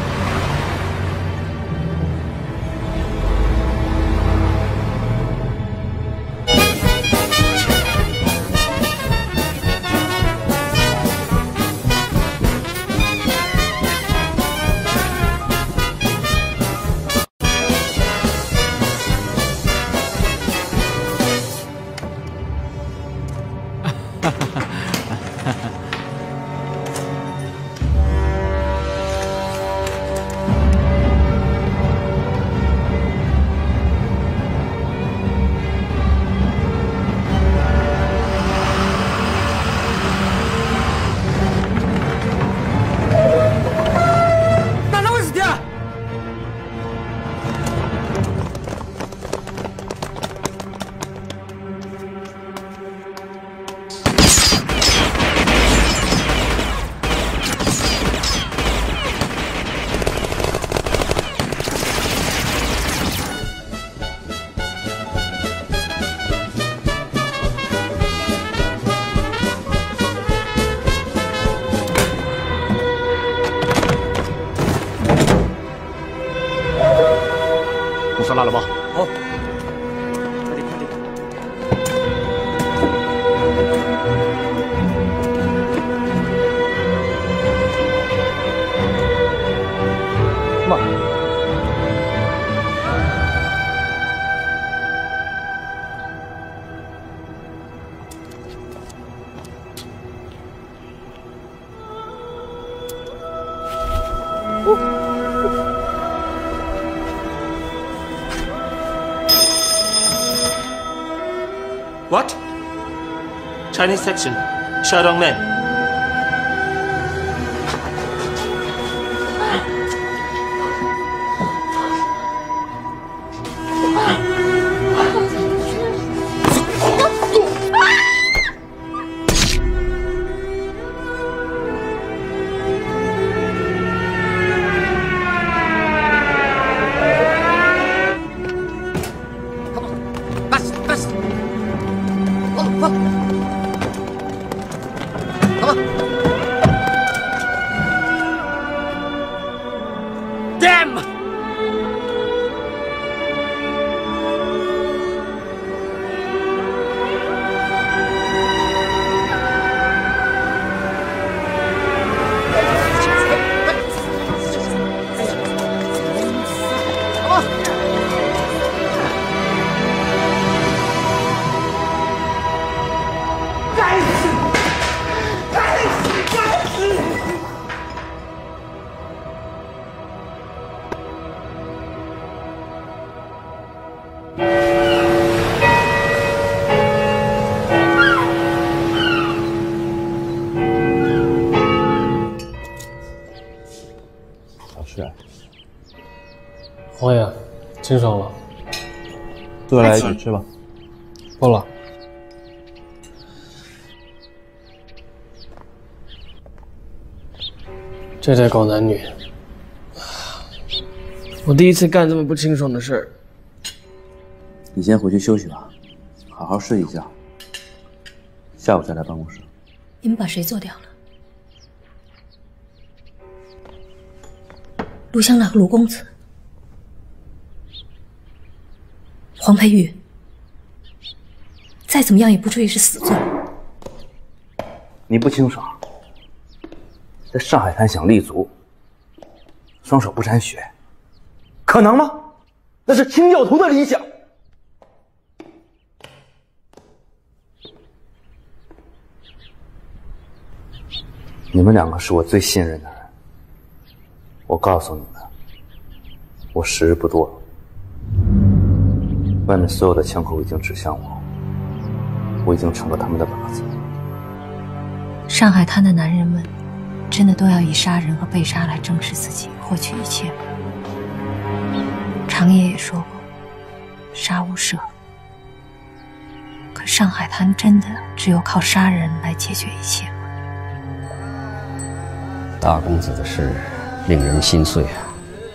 拉了吗？ 好，快点快点。 慢。 What? Chinese section. Shandong men. Damn! 是， 黄爷，清爽了， 多来一点吃吧。 够了。这在搞男女，我第一次干这么不清爽的事儿。 你先回去休息吧，好好睡一觉，下午再来办公室。 你们把谁做掉了？陆香娜和陆公子，黄佩玉，再怎么样也不至于是死罪。 你不清爽，在上海滩想立足，双手不沾血，可能吗？那是清教徒的理想。你们两个是我最信任的人，我告诉你们，我时日不多了。外面所有的枪口已经指向我，我已经成了他们的靶子。 上海滩的男人们，真的都要以杀人和被杀来证实自己，获取一切吗？长野也说过，杀无赦。可上海滩真的只有靠杀人来解决一切吗？ 大公子的事令人心碎啊！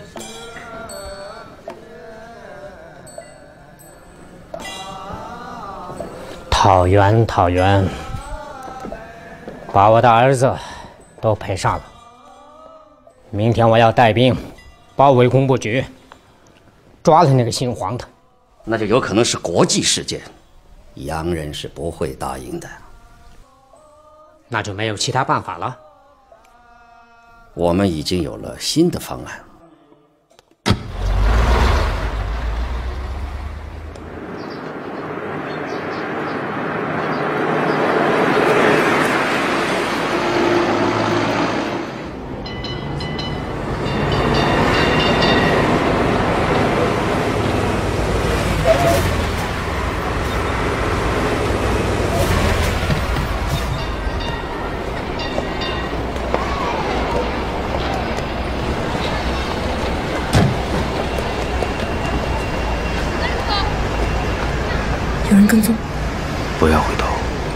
讨袁，讨袁，把我的儿子都陪上了。明天我要带兵包围工部局，抓了那个姓黄的。 那就有可能是国际事件，洋人是不会答应的。 那就没有其他办法了。 我们已经有了新的方案。 有人跟踪， 不要回头。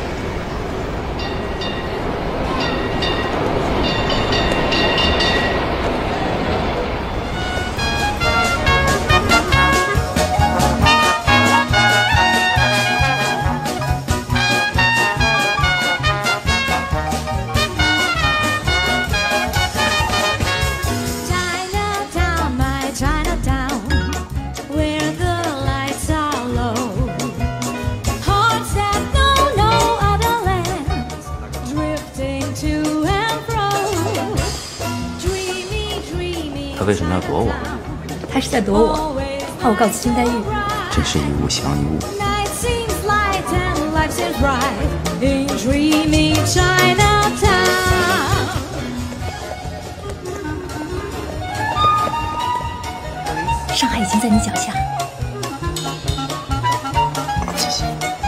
他为什么要躲我？ 他是在躲我，怕我告诉金黛玉。 真是一物降一物。 上海已经在你脚下。 谢谢。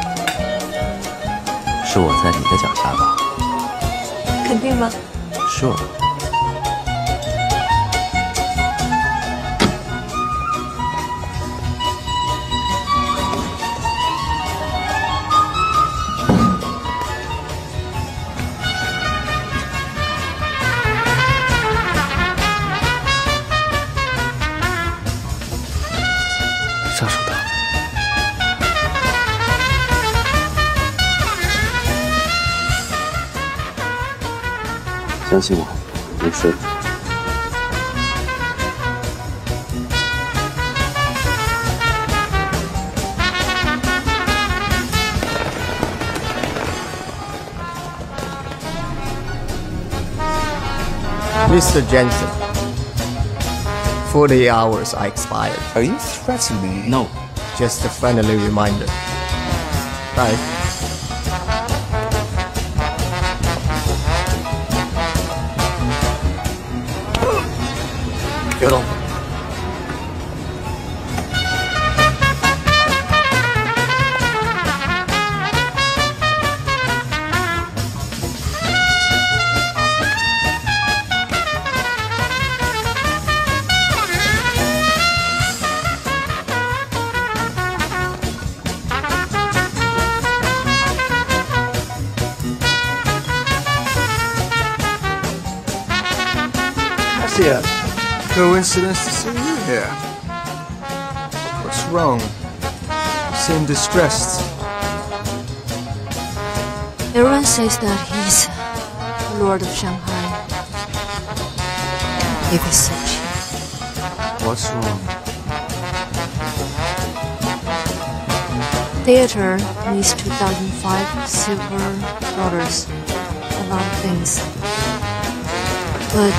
是我在你的脚下吧？ 肯定吗？ 是我。下手的，相信我，没事。 Mister Jensen, forty hours are expired. Are you threatening me? No, just a friendly reminder. Bye. Get on. Cassia, coincidence to see you here. What's wrong? You seem distressed. Everyone says that he's the Lord of Shanghai. If it's such. What's wrong? Theater needs two thousand five silver dollars. A lot of things. But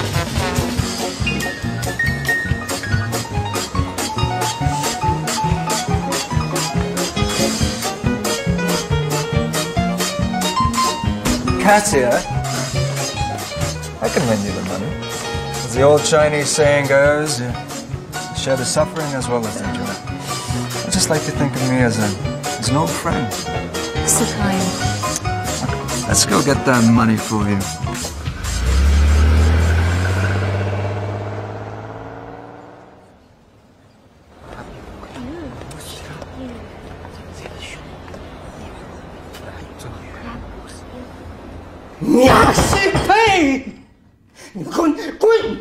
Cassia, I can lend you the money. As the old Chinese saying goes, you share the suffering as well as the joy. I just like to think of me as, a, as an old friend. it's the time. Let's go get that money for you. 娘西呸！你们滚滚！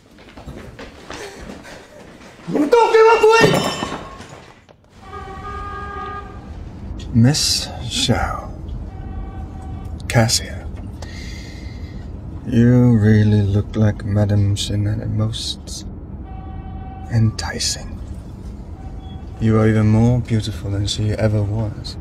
你们都给我滚！ Miss Xiao, Cassia, you really look like Madame Shen at most enticing. You are even more beautiful than she ever was.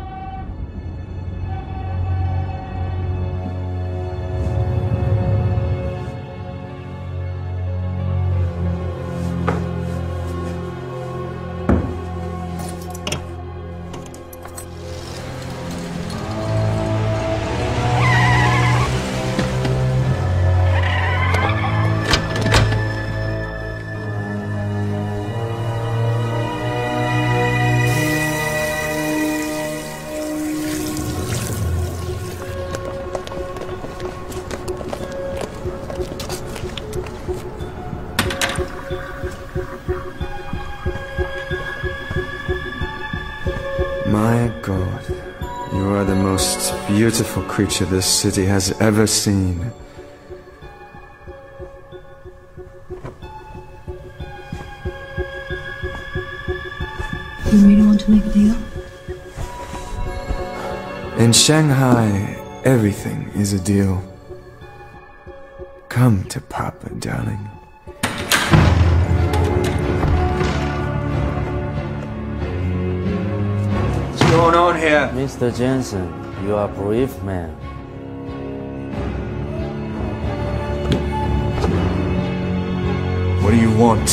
My God, you are the most beautiful creature this city has ever seen. You really want to make a deal? In Shanghai, everything is a deal. Come to Papa, darling. What's going on here? Mister Jensen, you are a brave man. What do you want?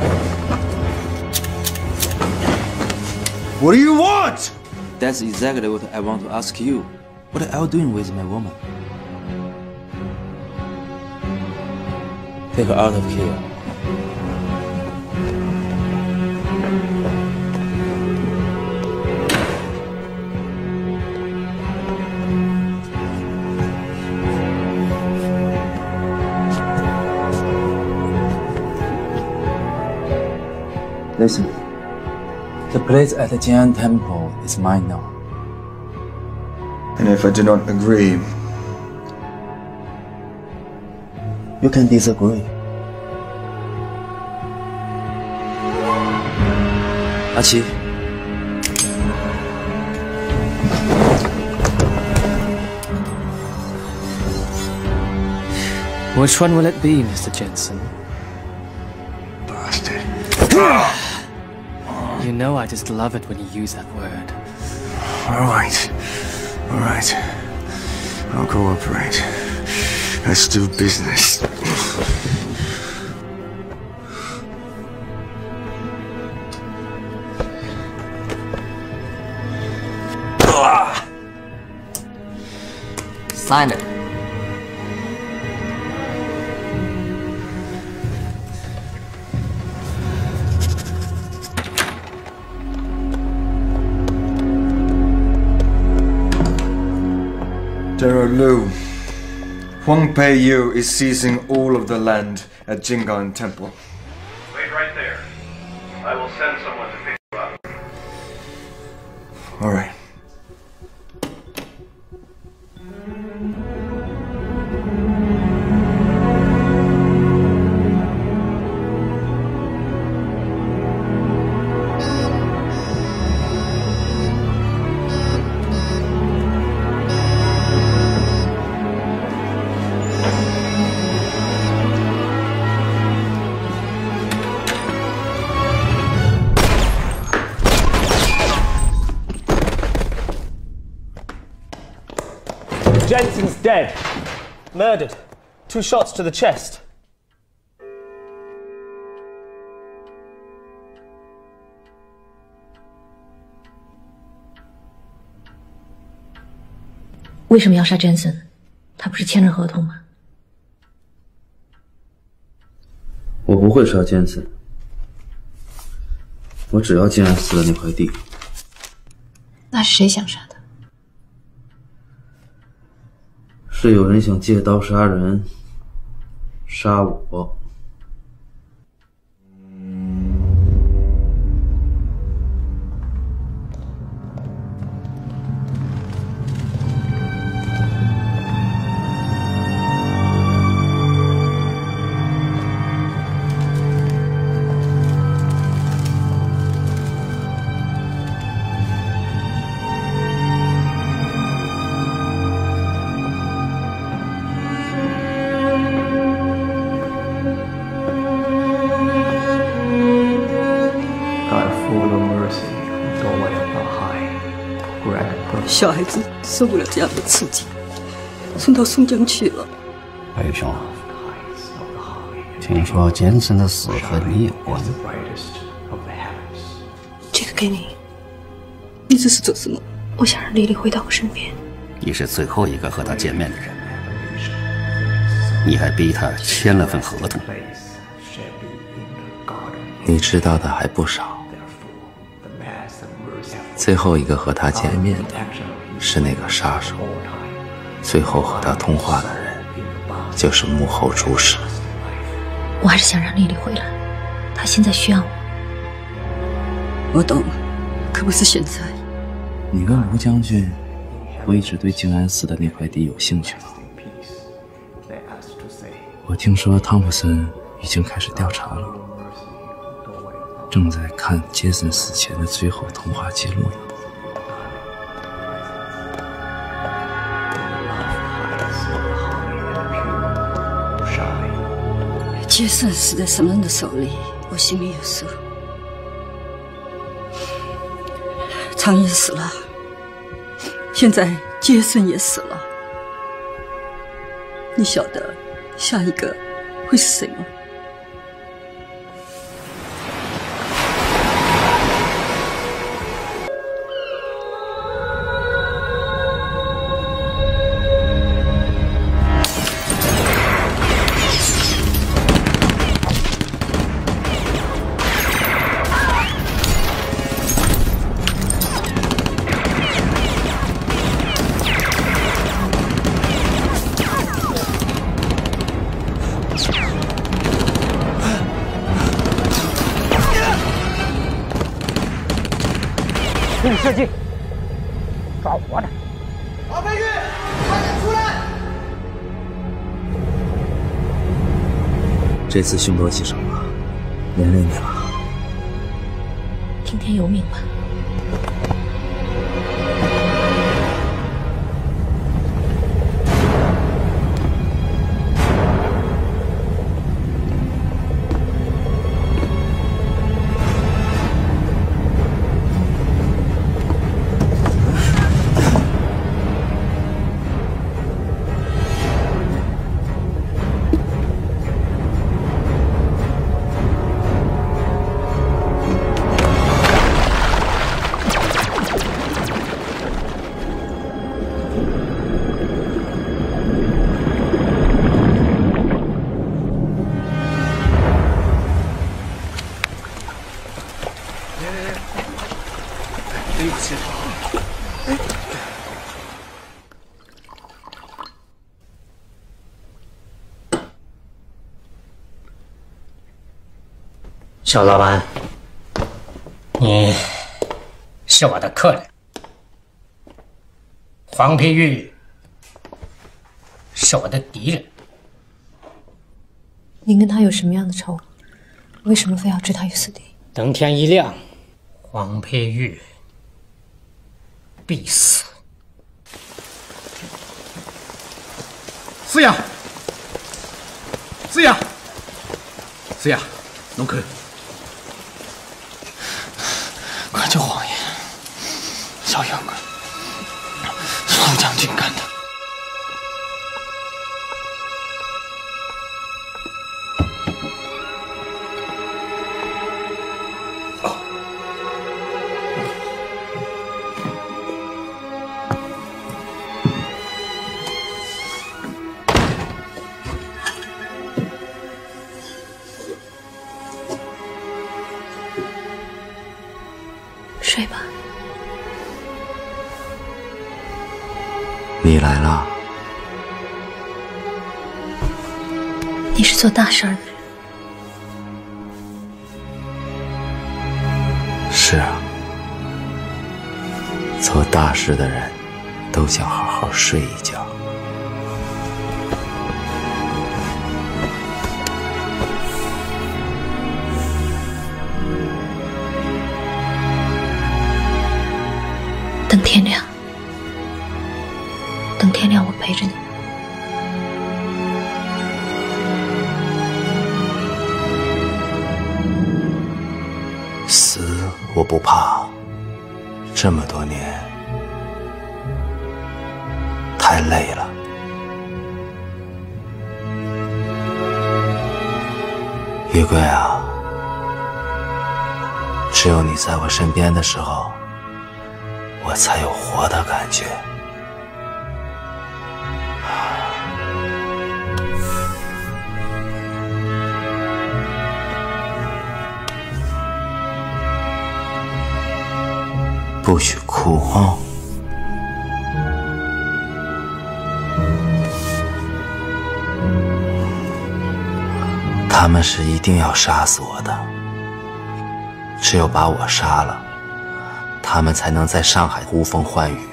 What do you want? That's exactly what I want to ask you. What are you doing with my woman? Take her out of here. Listen, the place at the Jian Temple is mine now. And if I do not agree, you can disagree. Achi. Which one will it be, Mister Jensen? Bastard. You know I just love it when you use that word. All right. All right. I'll cooperate. Let's do business. Sign it. General Liu, Huang Peiyu is seizing all of the land at Jing'an Temple. Wait right there. I will send someone to pick you up. All right. Jensen's dead. Murdered. Two shots to the chest. "为什么要杀 Jensen？ 他不是签了合同吗？" 我不会杀 Jensen， 我只要静安寺的那块地。 那是谁想杀的？ 是有人想借刀杀人，杀我。 小孩子受不了这样的刺激，送到松江去了。 白玉兄，听说坚森的死和你有关。 这个给你，你这是做什么？ 我想让丽丽回到我身边。 你是最后一个和她见面的人，你还逼她签了份合同。 你知道的还不少。最后一个和他见面的是那个杀手，最后和他通话的人就是幕后主使。 我还是想让丽丽回来，她现在需要我。 我懂了，可不是现在。 你跟卢将军不一直对静安寺的那块地有兴趣吗？我听说汤普森已经开始调查了，正在看杰森死前的最后通话记录呢。 杰森死在什么人的手里，我心里有数。常也死了，现在杰森也死了，你晓得下一个会是谁吗？ 给你射击，抓活的！ 王飞玉，快点出来！ 这次凶多吉少了，连累你了。 听天由命吧。 小老板，你是我的客人，黄皮玉是我的敌人。 您跟他有什么样的仇？为什么非要置他于死地？ 等天一亮，黄佩玉必死。 四爷，四爷，四爷，侬看。 快救王爷！小月桂，是陆将军干的。 睡吧。 你来了。 你是做大事儿的人。 是啊，做大事的人都想好好睡一觉。 等天亮，等天亮，我陪着你。 死我不怕，这么多年太累了。月桂啊，只有你在我身边的时候，我才有活的感觉。不许哭哦！他们是一定要杀死我的，只有把我杀了，他们才能在上海呼风唤雨，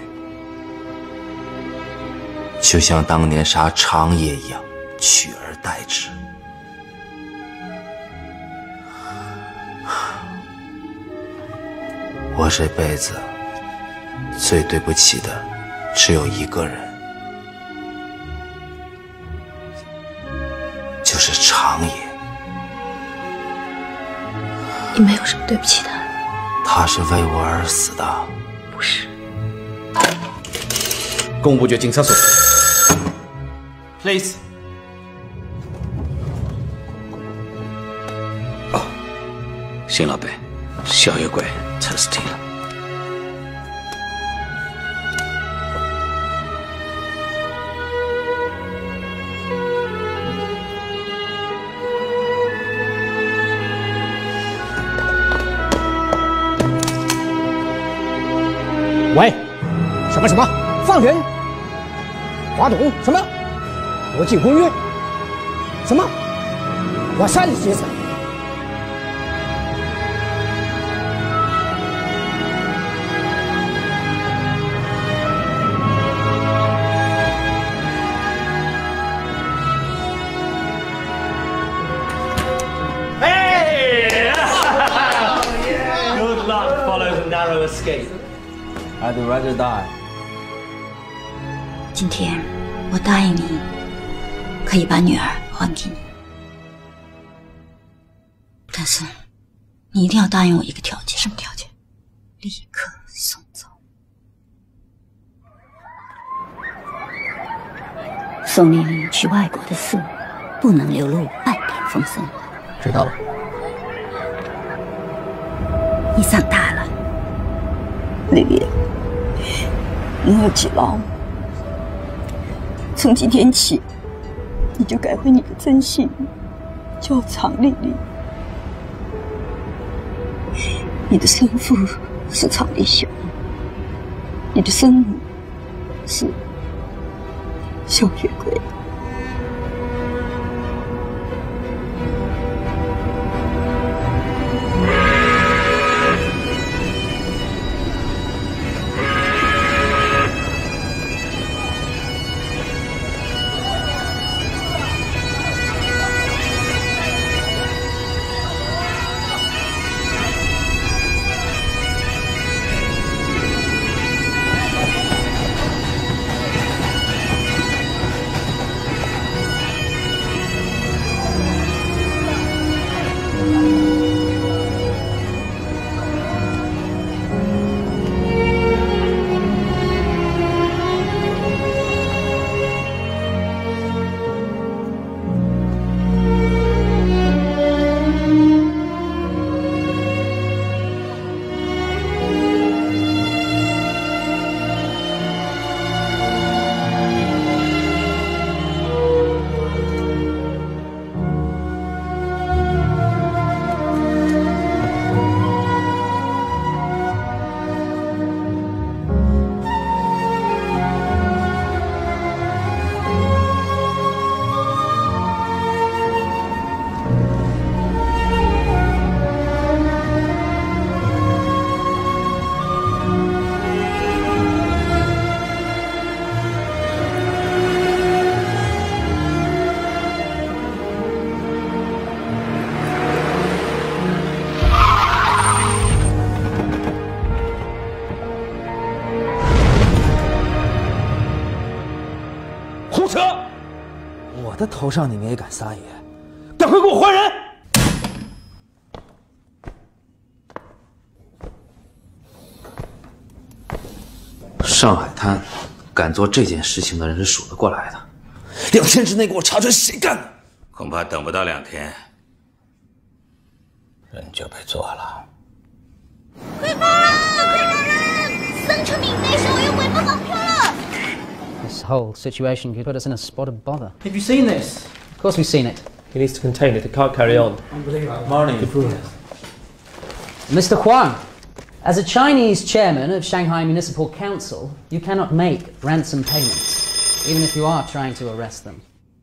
就像当年杀长野一样，取而代之。我这辈子最对不起的只有一个人，就是长野。 你没有什么对不起他。 他是为我而死的。 不是。 公务局警察所 ，Please。 哦，邢老板，小月桂测试题了。 喂，什么什么放人？华董什么？国际公约？什么？我杀你妻子？ Hey! Good luck follows a narrow escape. I'd rather die. 今天我答应你，可以把女儿还给你，但是你一定要答应我一个条件。 什么条件？ 立刻送走。宋丽丽去外国的事，不能流露半点风声。 知道了。 你长大了， 丽丽。你要记牢，从今天起，你就改回你的真姓，叫常丽丽。你的生父是常丽秀，你的生母是小月桂。 我的头上你们也敢撒野？赶快给我换人！上海滩敢做这件事情的人是数得过来的，两天之内给我查出来谁干的。 恐怕等不到两天，人就被做了。 快跑啊！快点人！三成名内小月尾巴绑票了。 This whole situation could put us in a spot of bother. Have you seen this? Of course we've seen it. He needs to contain it. It can't carry on. Unbelievable. Morning. Mister Huang, as a Chinese chairman of Shanghai Municipal Council, you cannot make ransom payments, even if you are trying to arrest them.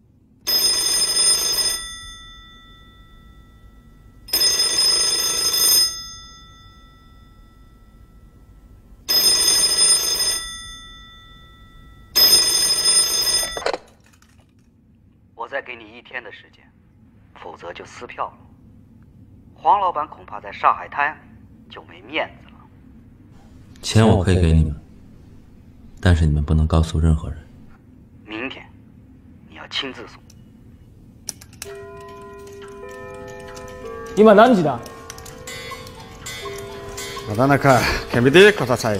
我再给你一天的时间，否则就撕票了。黄老板恐怕在上海滩就没面子了。 钱我可以给你们，但是你们不能告诉任何人。 明天你要亲自送。 今何時だ？ なかなか煙でこたさい。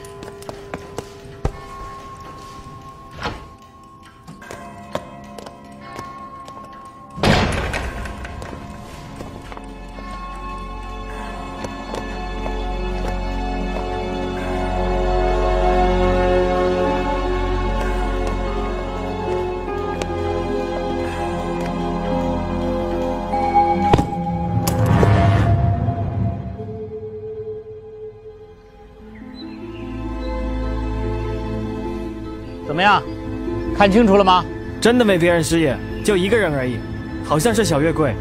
怎么样？看清楚了吗？ 真的没别人失业，就一个人而已，好像是小月桂。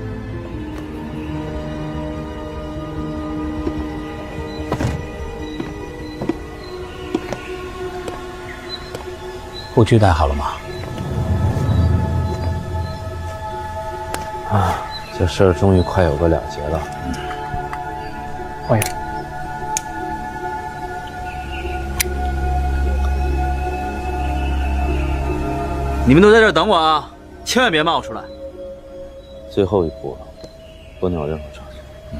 护具带好了吗？ 啊，这事儿终于快有个了结了。嗯。 欢迎。 你们都在这儿等我啊，千万别冒出来。 最后一步了，不能有任何差错。嗯。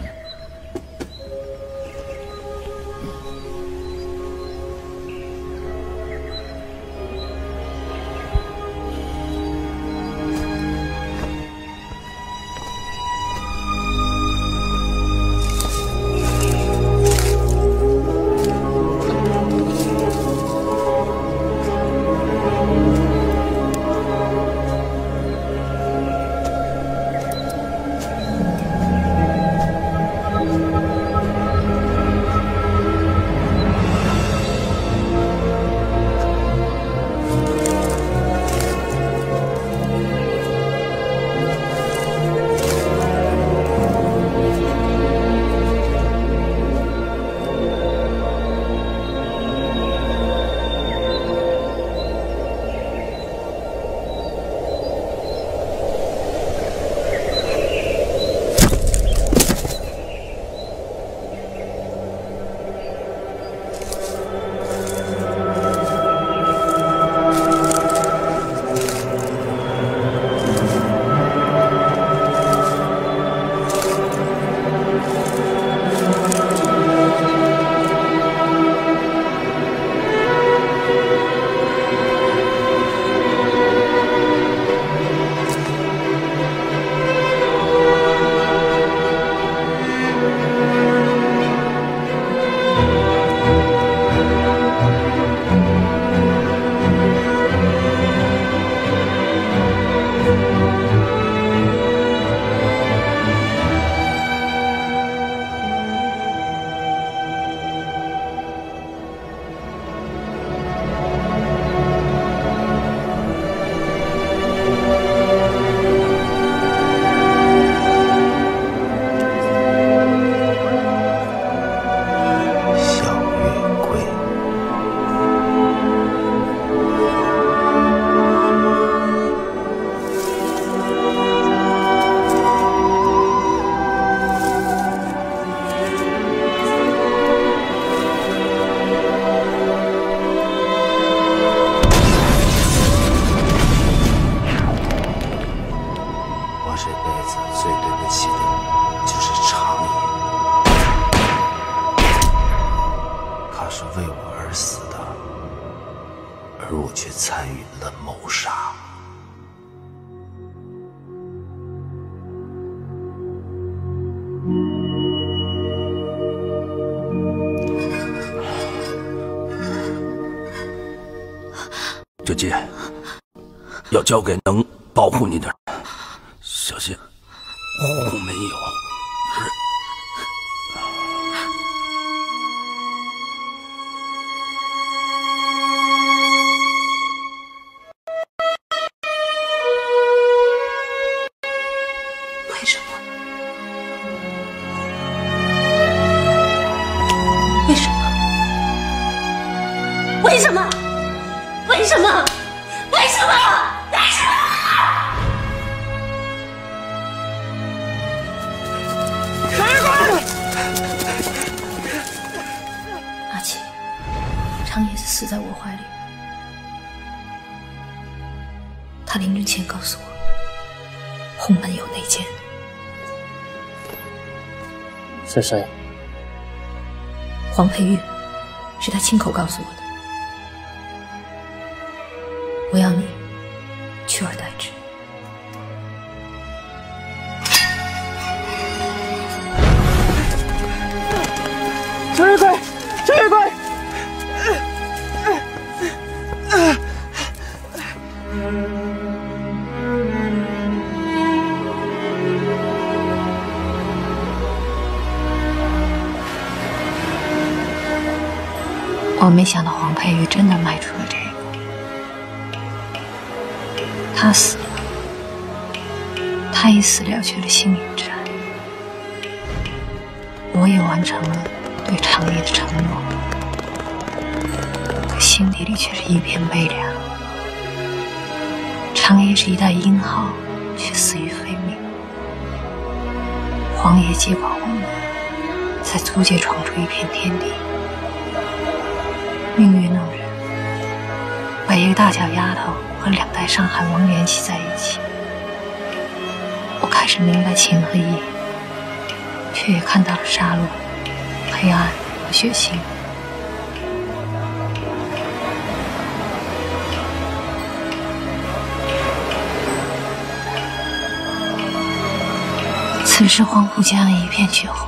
子最对不起的就是长野，他是为我而死的，而我却参与了谋杀。 这剑要交给能保护你的人，小心后面有人。 为什么？为什么？为什么？为什么？为什么？为什么？ 谁管？ 阿七，长野是死在我怀里。他临终前告诉我，红门有内奸。 是谁？ 黄佩玉，是他亲口告诉我的。我要你取而代之。 程月贵，程月贵！ 我没想到黄佩玉真的迈出了这一步。他死了，他以死了却了性命之爱，我也完成了对长野的承诺，可心底里却是一片悲凉。长野是一代英豪，却死于非命。黄爷接管我们，在租界闯出一片天地。命运弄人，把一个大脚丫头和两代上海王联系在一起。我开始明白情和义，却也看到了杀戮、黑暗和血腥。此时黄浦江一片血红，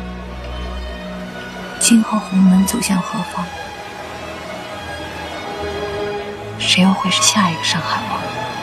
今后红门走向何方？谁又会是下一个上海王？